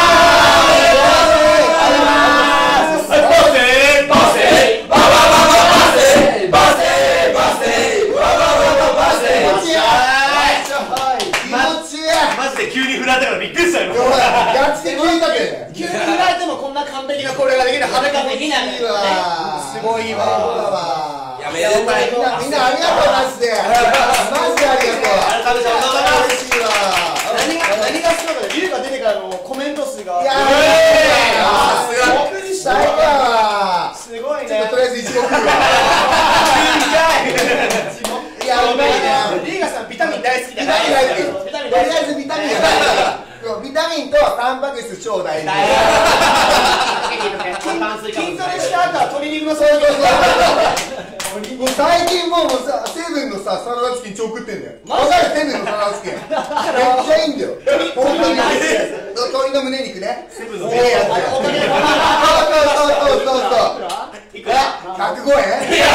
Speaker 3: はい、バースデー、バースデー、バーバーバーバースデー、バースデー、バースデー、バーバーバーバーバースデー。
Speaker 4: 気持ちいい。気持ちいい。
Speaker 3: マジで急に振られたからびっくりしたよ。
Speaker 4: ガチで聞いたけど。
Speaker 1: 急に振られてもこんな完璧なこれができるはめかできない
Speaker 4: いいわー。
Speaker 1: すごいわ
Speaker 4: そうだわー。
Speaker 2: やめでたい
Speaker 4: みんなみんなありがとうマジで。マジでありがとう。
Speaker 3: 改めておめでとうございます。
Speaker 4: 嬉しいわー。
Speaker 1: 何が何がすごいか龍が出てからのコメント数が
Speaker 4: いや
Speaker 2: さすが
Speaker 1: びっくりした
Speaker 4: 最高だわー。
Speaker 1: すごい
Speaker 4: ちょっ
Speaker 1: ね
Speaker 4: ととりあえずいちご食うわ。いやうまいね。
Speaker 1: 龍がさんビタミン大好きだ
Speaker 4: ビタミン大好き。
Speaker 1: ビタミン
Speaker 4: とり
Speaker 1: 大好き
Speaker 4: あえずビタミンが大好き。ビタミンとタンパク質超大事。
Speaker 3: 炭水化物
Speaker 1: 筋トレした後は鶏肉のそういう
Speaker 4: リンゴさ最近もうさ、セブンのさ、サラダチキン超食ってんだよ。わかる？セブンのサラダチキン。めっちゃいいんだよ。本当に。鶏の胸肉ね。セブンの胸肉。そうそうそうそうそう。いくら？ひゃくごえん？いや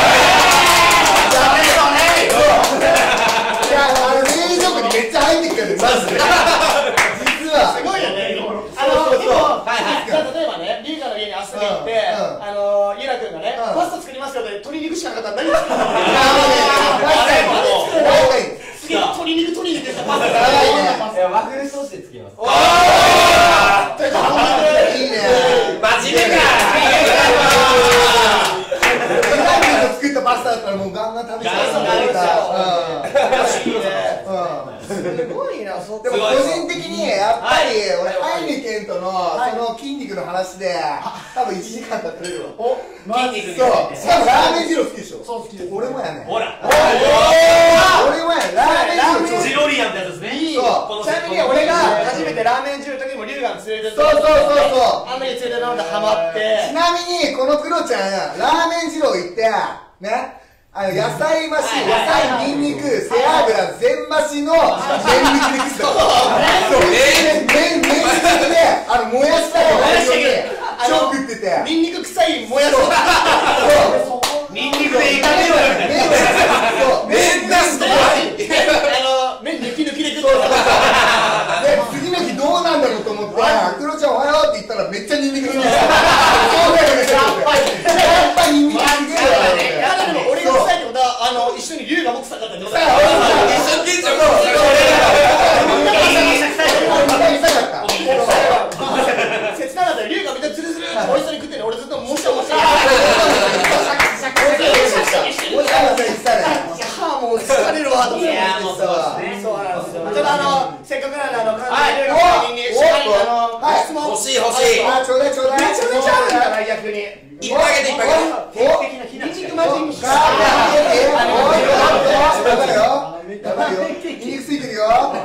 Speaker 4: いや、あの、冷蔵庫にめっちゃ入ってきてる。マジで。実は。すごいよね。
Speaker 1: あの、でも、じゃあ例えばね、リュウカの家に遊びに行って、あの、ゆらくんがね、パスタ作りますよって鶏肉しかなかったら何作るの？すげえ、鶏肉鶏肉でパスタ。
Speaker 5: 和風ソースで作ります。
Speaker 4: いいね。
Speaker 2: 真面目か。
Speaker 4: 作ったパスタだったらもうガンガン食べちゃう。
Speaker 1: すごいな、そっか。
Speaker 4: でも個人的にやっぱり俺ハイネケンとのその筋肉の話で多分いちじかん経ってるよ。
Speaker 2: 筋肉
Speaker 4: そう。しかもラーメン二郎好きでしょ。
Speaker 1: そう好きです。
Speaker 4: 俺もやね。
Speaker 3: ほら
Speaker 4: 俺もやね。ラーメン二郎。
Speaker 3: ジロリアンってやつですね。
Speaker 4: そう。
Speaker 1: ちなみに俺が初めてラーメン中の時もリュウガン連れて
Speaker 4: そうそうそうそう。
Speaker 1: あんなに連れて飲んでハマって
Speaker 4: ちなみにこのクロちゃんラーメン二郎行ってね。あの野菜増し、野菜、ニンニク、背脂、全増しの麺肉で食ったそう、麺、麺、麺肉で、あの、もやしだよ、超食ってて
Speaker 1: ニンニク臭いもやし
Speaker 4: そう
Speaker 3: ニンニクで炒めろよみたいな。
Speaker 4: そう、麺出すと
Speaker 1: あの、麺抜き抜きで食ってた
Speaker 4: で、次の日どうなんだろうと思って、クロちゃんおはようって言ったらめっちゃニンニクするんですよそうだよね、やっぱニンニクすげえよね
Speaker 1: でも俺が臭いってことは、あの、一緒に龍がも臭かったってことだよ。
Speaker 2: 一緒に食っちゃう。
Speaker 1: 切なかったよ。龍がめっちゃズルズルって美味しそうに食ってる。俺ずっともしゃもしゃ。
Speaker 4: もしゃもしゃ言ってたね。
Speaker 1: いやもう疲れるわと思って。
Speaker 3: いやもうそうですね。
Speaker 1: そうなんですよ。ちょっとあの、せっかくなんであの、関西龍がにしっかりあの、質問
Speaker 2: 欲しい欲しい。
Speaker 4: あ、ちょうだいちょうだい。
Speaker 1: めちゃめちゃあるんだから逆に。
Speaker 2: いっぱいあげていっぱいあげて。
Speaker 1: ニンニクマジン
Speaker 4: やばいよ。やばいよ。ニンニクついてるよ。ア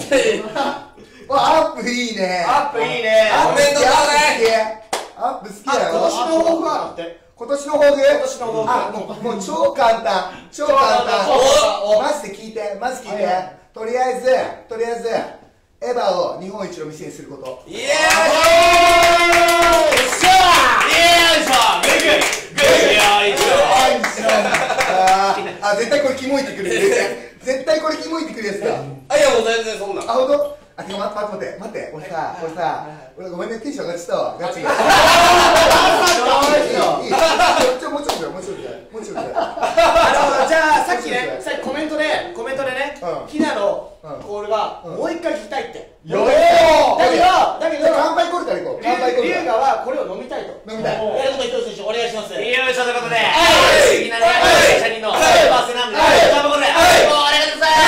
Speaker 4: ップいいね。
Speaker 1: アップいいね。
Speaker 2: コメントだね。
Speaker 4: アップ好きだよ。
Speaker 1: 今年の抱負はって
Speaker 4: 今年の抱負。
Speaker 1: 今年の抱負
Speaker 4: あ、もうもう超簡単。超簡単。マジで聞いて。マジ聞いて。とりあえずとりあえずエヴァを日本一の店にすること。
Speaker 2: イエーイ。
Speaker 3: よっしゃー。よいしょ。グーグーグーよいしょ。
Speaker 4: あ、絶対これキモいってくるやつ。絶対これキモいってくるやつだ。
Speaker 2: あ、いやもう全然そんな。
Speaker 4: あ、ほんと？あ、てか待って待って待って、俺さ、俺さ、俺ごめんね、テンション上がっちゃったわ。ガチが。いいいい。ちょ、もうちょっとだよ、もうちょっとだよ。もうちょっとだよ。
Speaker 1: あの、じゃあさっきね、さっきコメントで、コメントでね
Speaker 4: うん、
Speaker 1: ひなのコールがもう一回聞きたいって。
Speaker 4: よ
Speaker 1: だけど、だけど、
Speaker 4: 乾杯コールからいこう。乾杯コール
Speaker 1: 龍
Speaker 4: から。
Speaker 1: がはこれを飲みたいと。
Speaker 4: 飲みたい。
Speaker 1: やること一つにしてお願いします。
Speaker 3: よいしょということで、
Speaker 2: はい
Speaker 3: いきなり会社人のパーセなんで、じゃあこれ、もうお願いします。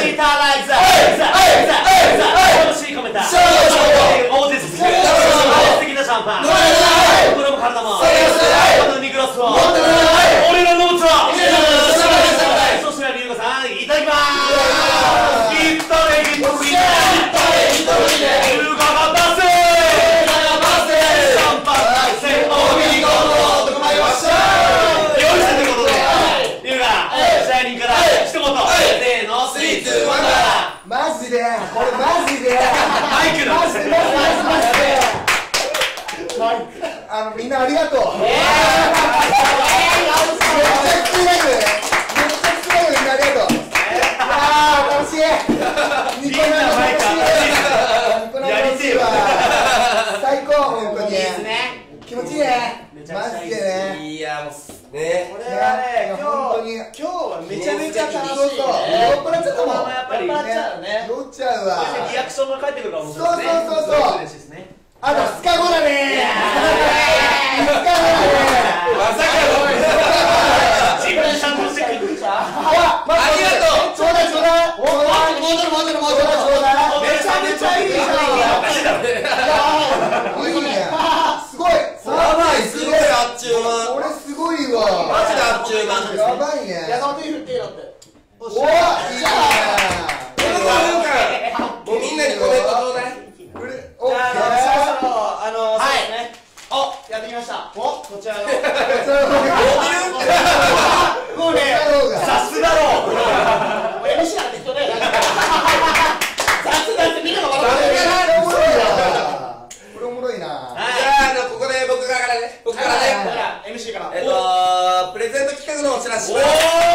Speaker 3: シーターライザー、ザー、ザー、楽しいコメント。大手すすぎる。素敵なシャンパン。心も体も。このニクロスを。俺のノーツを。そして龍子さん、いただきます。ギフトレギフトレギフトレ龍子がバス。シャンパン大戦お見事となりました。よいしょということで、龍が支配人から一言、せーの、スリー、ツー、ワンだ。
Speaker 4: マジで、これマジで。
Speaker 3: マイクなんですね。
Speaker 4: あの、みんなありがとう。めっちゃきついライブ。めっちゃきついライブ、みんなありがとう。あー、楽しい。ニコ生楽しい。ニコ生楽しいわ。最高、本当に。気持ちいいね。マジでね。
Speaker 2: いやもうね。
Speaker 1: これはね、今
Speaker 4: 本当に
Speaker 1: 日、今日はめちゃめちゃ楽しい。
Speaker 4: そうそう。酔っ払っちゃったもん。
Speaker 3: やっぱり
Speaker 1: 酔っ払っちゃうね。
Speaker 4: 酔っちゃうわ。
Speaker 3: リアクションが返ってくるから面白いですね。
Speaker 4: そうそうそうそう
Speaker 3: 嬉しいですね。
Speaker 4: あとふつかごだね。ふつかごだね。
Speaker 2: まさかの。
Speaker 3: 自分でちゃんとしてくる。
Speaker 4: あ、ま
Speaker 2: ありがとう。
Speaker 4: ちょうだいちょうだい。
Speaker 1: もうちょっともうちょっともうちょっと
Speaker 4: ちょうだい。
Speaker 1: めちゃめちゃいいじゃん。
Speaker 4: いいね。すごい。
Speaker 2: やばい、すごいあっちゅう間。
Speaker 4: これすごいわ。
Speaker 2: マジであっちゅう間。
Speaker 4: やばいね。
Speaker 1: 矢沢手振っていいのって。
Speaker 4: お、いいね。
Speaker 2: これはなんか、もうみんなにコメントちょうだい。
Speaker 4: これ、お、
Speaker 1: じゃあ、あの、そろそろ、あの、
Speaker 3: はい
Speaker 1: そうですね。お、やってきました。お、こちらの。
Speaker 4: こちらの
Speaker 2: します。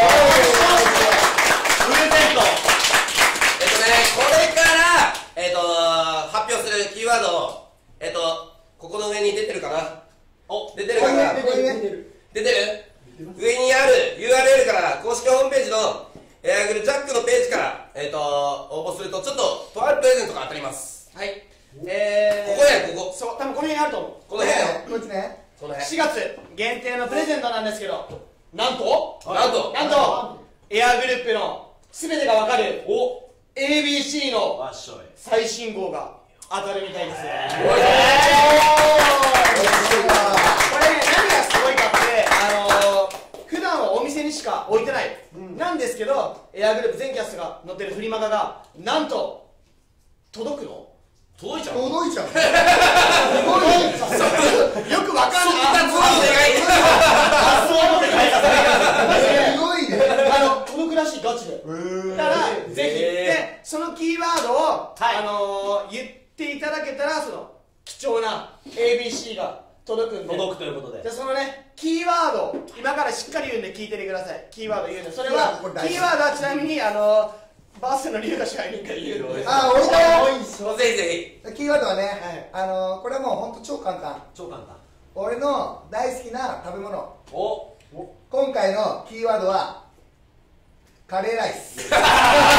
Speaker 3: プレゼント。
Speaker 2: えっとね、これからえっと発表するキーワードをえっとここの上に出てるかな。お、出てるかな。出てる。出てる。上にある ユーアールエル から公式ホームページのエアグルジャックのページからえっと応募するとちょっととあるプレゼントが当たります。
Speaker 1: はい。えー、
Speaker 2: ここやここ。
Speaker 1: そう、多分この辺にあると思う。
Speaker 2: この辺よ。
Speaker 4: こっちね。
Speaker 2: この辺。
Speaker 1: しがつ限定のプレゼントなんですけど、なんと
Speaker 2: なんと
Speaker 1: なんとエアグループの全てが分かる
Speaker 3: お
Speaker 1: エービーシー の
Speaker 3: わっしょい。
Speaker 1: 最新号が当たるみたいです。
Speaker 2: おい
Speaker 1: これね、何がすごいかって、あのー、普段はお店にしか置いてない、うん、なんですけど、エアグループ全キャストが載ってるフリマガがなんと届くの
Speaker 2: 届いちゃう。
Speaker 4: 届いちゃう。
Speaker 1: よくわかんない。
Speaker 4: すごいね。
Speaker 1: あの届くらしい、ガチで。だからぜひでそのキーワードを、あのー、言っていただけたらその貴重な エービーシー が届くんで、
Speaker 3: 届くということで。
Speaker 1: じゃあそのねキーワードを今からしっかり言うんで聞いててください。キーワード言うんで、それはキーワードはちなみにあのーバースの龍が支配人から言うので、
Speaker 4: あ、俺だよ。
Speaker 2: ぜひぜ
Speaker 4: キーワードはね、あのこれはもう本当超簡単。
Speaker 3: 超簡単。
Speaker 4: 俺の大好きな食べ物。
Speaker 3: お、
Speaker 4: 今回のキーワードはカレーライス。カ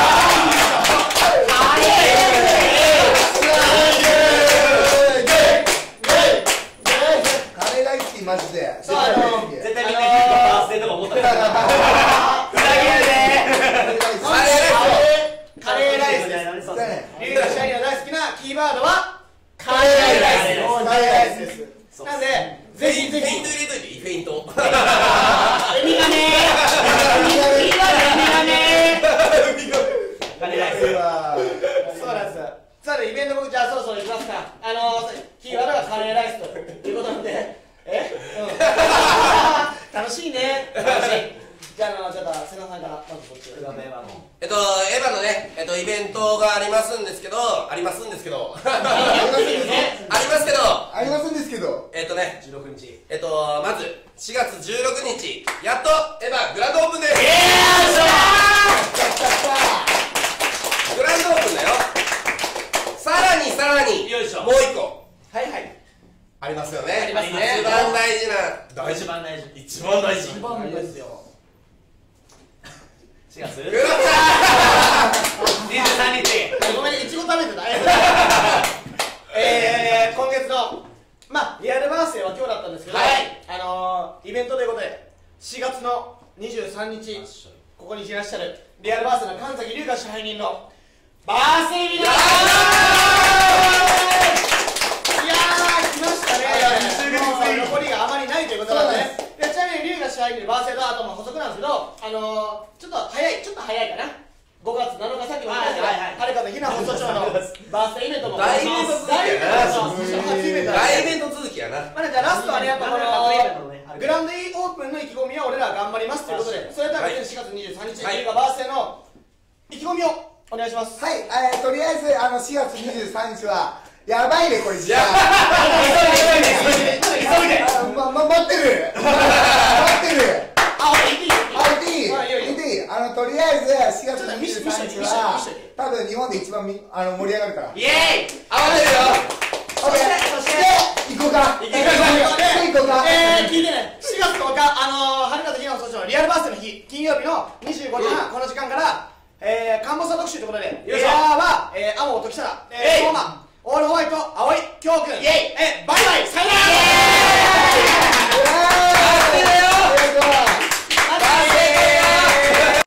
Speaker 4: レーライスってマジで。
Speaker 1: そう、あの
Speaker 3: 絶対みんなヒートバースデーとか思ったら
Speaker 1: カレーライスです。龍が支配人の大好きなキーワードはカレーライスです。カレーライスです。なんでぜひぜひ。
Speaker 2: フェイント入れといていい、フェイント。
Speaker 1: エビがねー。キーワードエビがねー。カレーライス。そうなんです。さあイベント僕じゃあそろそろ行きますか。あのキーワードがカレーライスということなんで、え、うん。楽しいね。楽しい。じゃあ、あの、ちょっと、瀬名さんから、まずこっち。
Speaker 2: えっと、エヴァのね、えっと、イベントがありますんですけど、ありますんですけど、
Speaker 4: ありますけど。
Speaker 2: ありますけど、
Speaker 4: ありますんですけど。
Speaker 2: えっとね、じゅうろくにち、えっと、まず、しがつじゅうろくにち、やっと、エヴァグランドオープンです。イエーイ！グランドオープンだよ。さらにさらに、
Speaker 3: よいしょ。
Speaker 2: もう一個。
Speaker 1: はいはい。
Speaker 2: ありますよね。
Speaker 1: ありますね。
Speaker 2: 一番大事な、大
Speaker 3: 一番大事。
Speaker 2: 一番大事。
Speaker 1: 一番ですよ。
Speaker 3: しがつ
Speaker 2: グランド
Speaker 3: にじゅうさんにち。
Speaker 1: ごめんね、いちご食べてた。えー、今月の、まあ、リアルバースデーは今日だったんですけど、
Speaker 2: はい、
Speaker 1: あのー、イベントということで、しがつのにじゅうさんにち、ここにいらっしゃる、リアルバースデーの神崎龍が支配人のバースデーイベント。いやー、来ましたね。残りがあまりないということなんでね。でちなみに龍が支配人のバースデーの後も補足なんですけど、あのー、ちょっと早い、ちょっと早いかな。ごがつなのか、さっきも言ったんですけど、はるかとひな放送長のバースデーイベントも
Speaker 2: 大イベント続きやな。大イベント続きやな。
Speaker 1: まあ、じゃあラストはね、やっぱこのグランドオープンの意気込みは俺ら頑張りますということで、それではしがつにじゅうさんにち、龍がバースデーの意気込みをお願いします。
Speaker 4: はい、えー、とりあえずあのしがつにじゅうさんにちはやばいね、これ時間。
Speaker 3: 急いで
Speaker 4: ま、ま、待ってる待ってる
Speaker 1: あ、俺言っていい
Speaker 4: あ、言っていい言っていいあの、とりあえずしがつにじゅうさんにちは多分日本で一番みあの盛り上がるから。
Speaker 3: イエーイ。
Speaker 2: 慌てるよ。
Speaker 4: オッケー、そして行こうか行こうか。
Speaker 1: えー、聞いてね、しがつとおか、あのー、はるかとひなの総長のリアルバースデーの日、金曜日のにじゅうごじはん、この時間から、えー、カンボサ特集ということで、エアーは、えー、アモときたら、えー、トーマ、オールホワイト、青井、京くん、イェイ、えー、バイバイ、さよなら。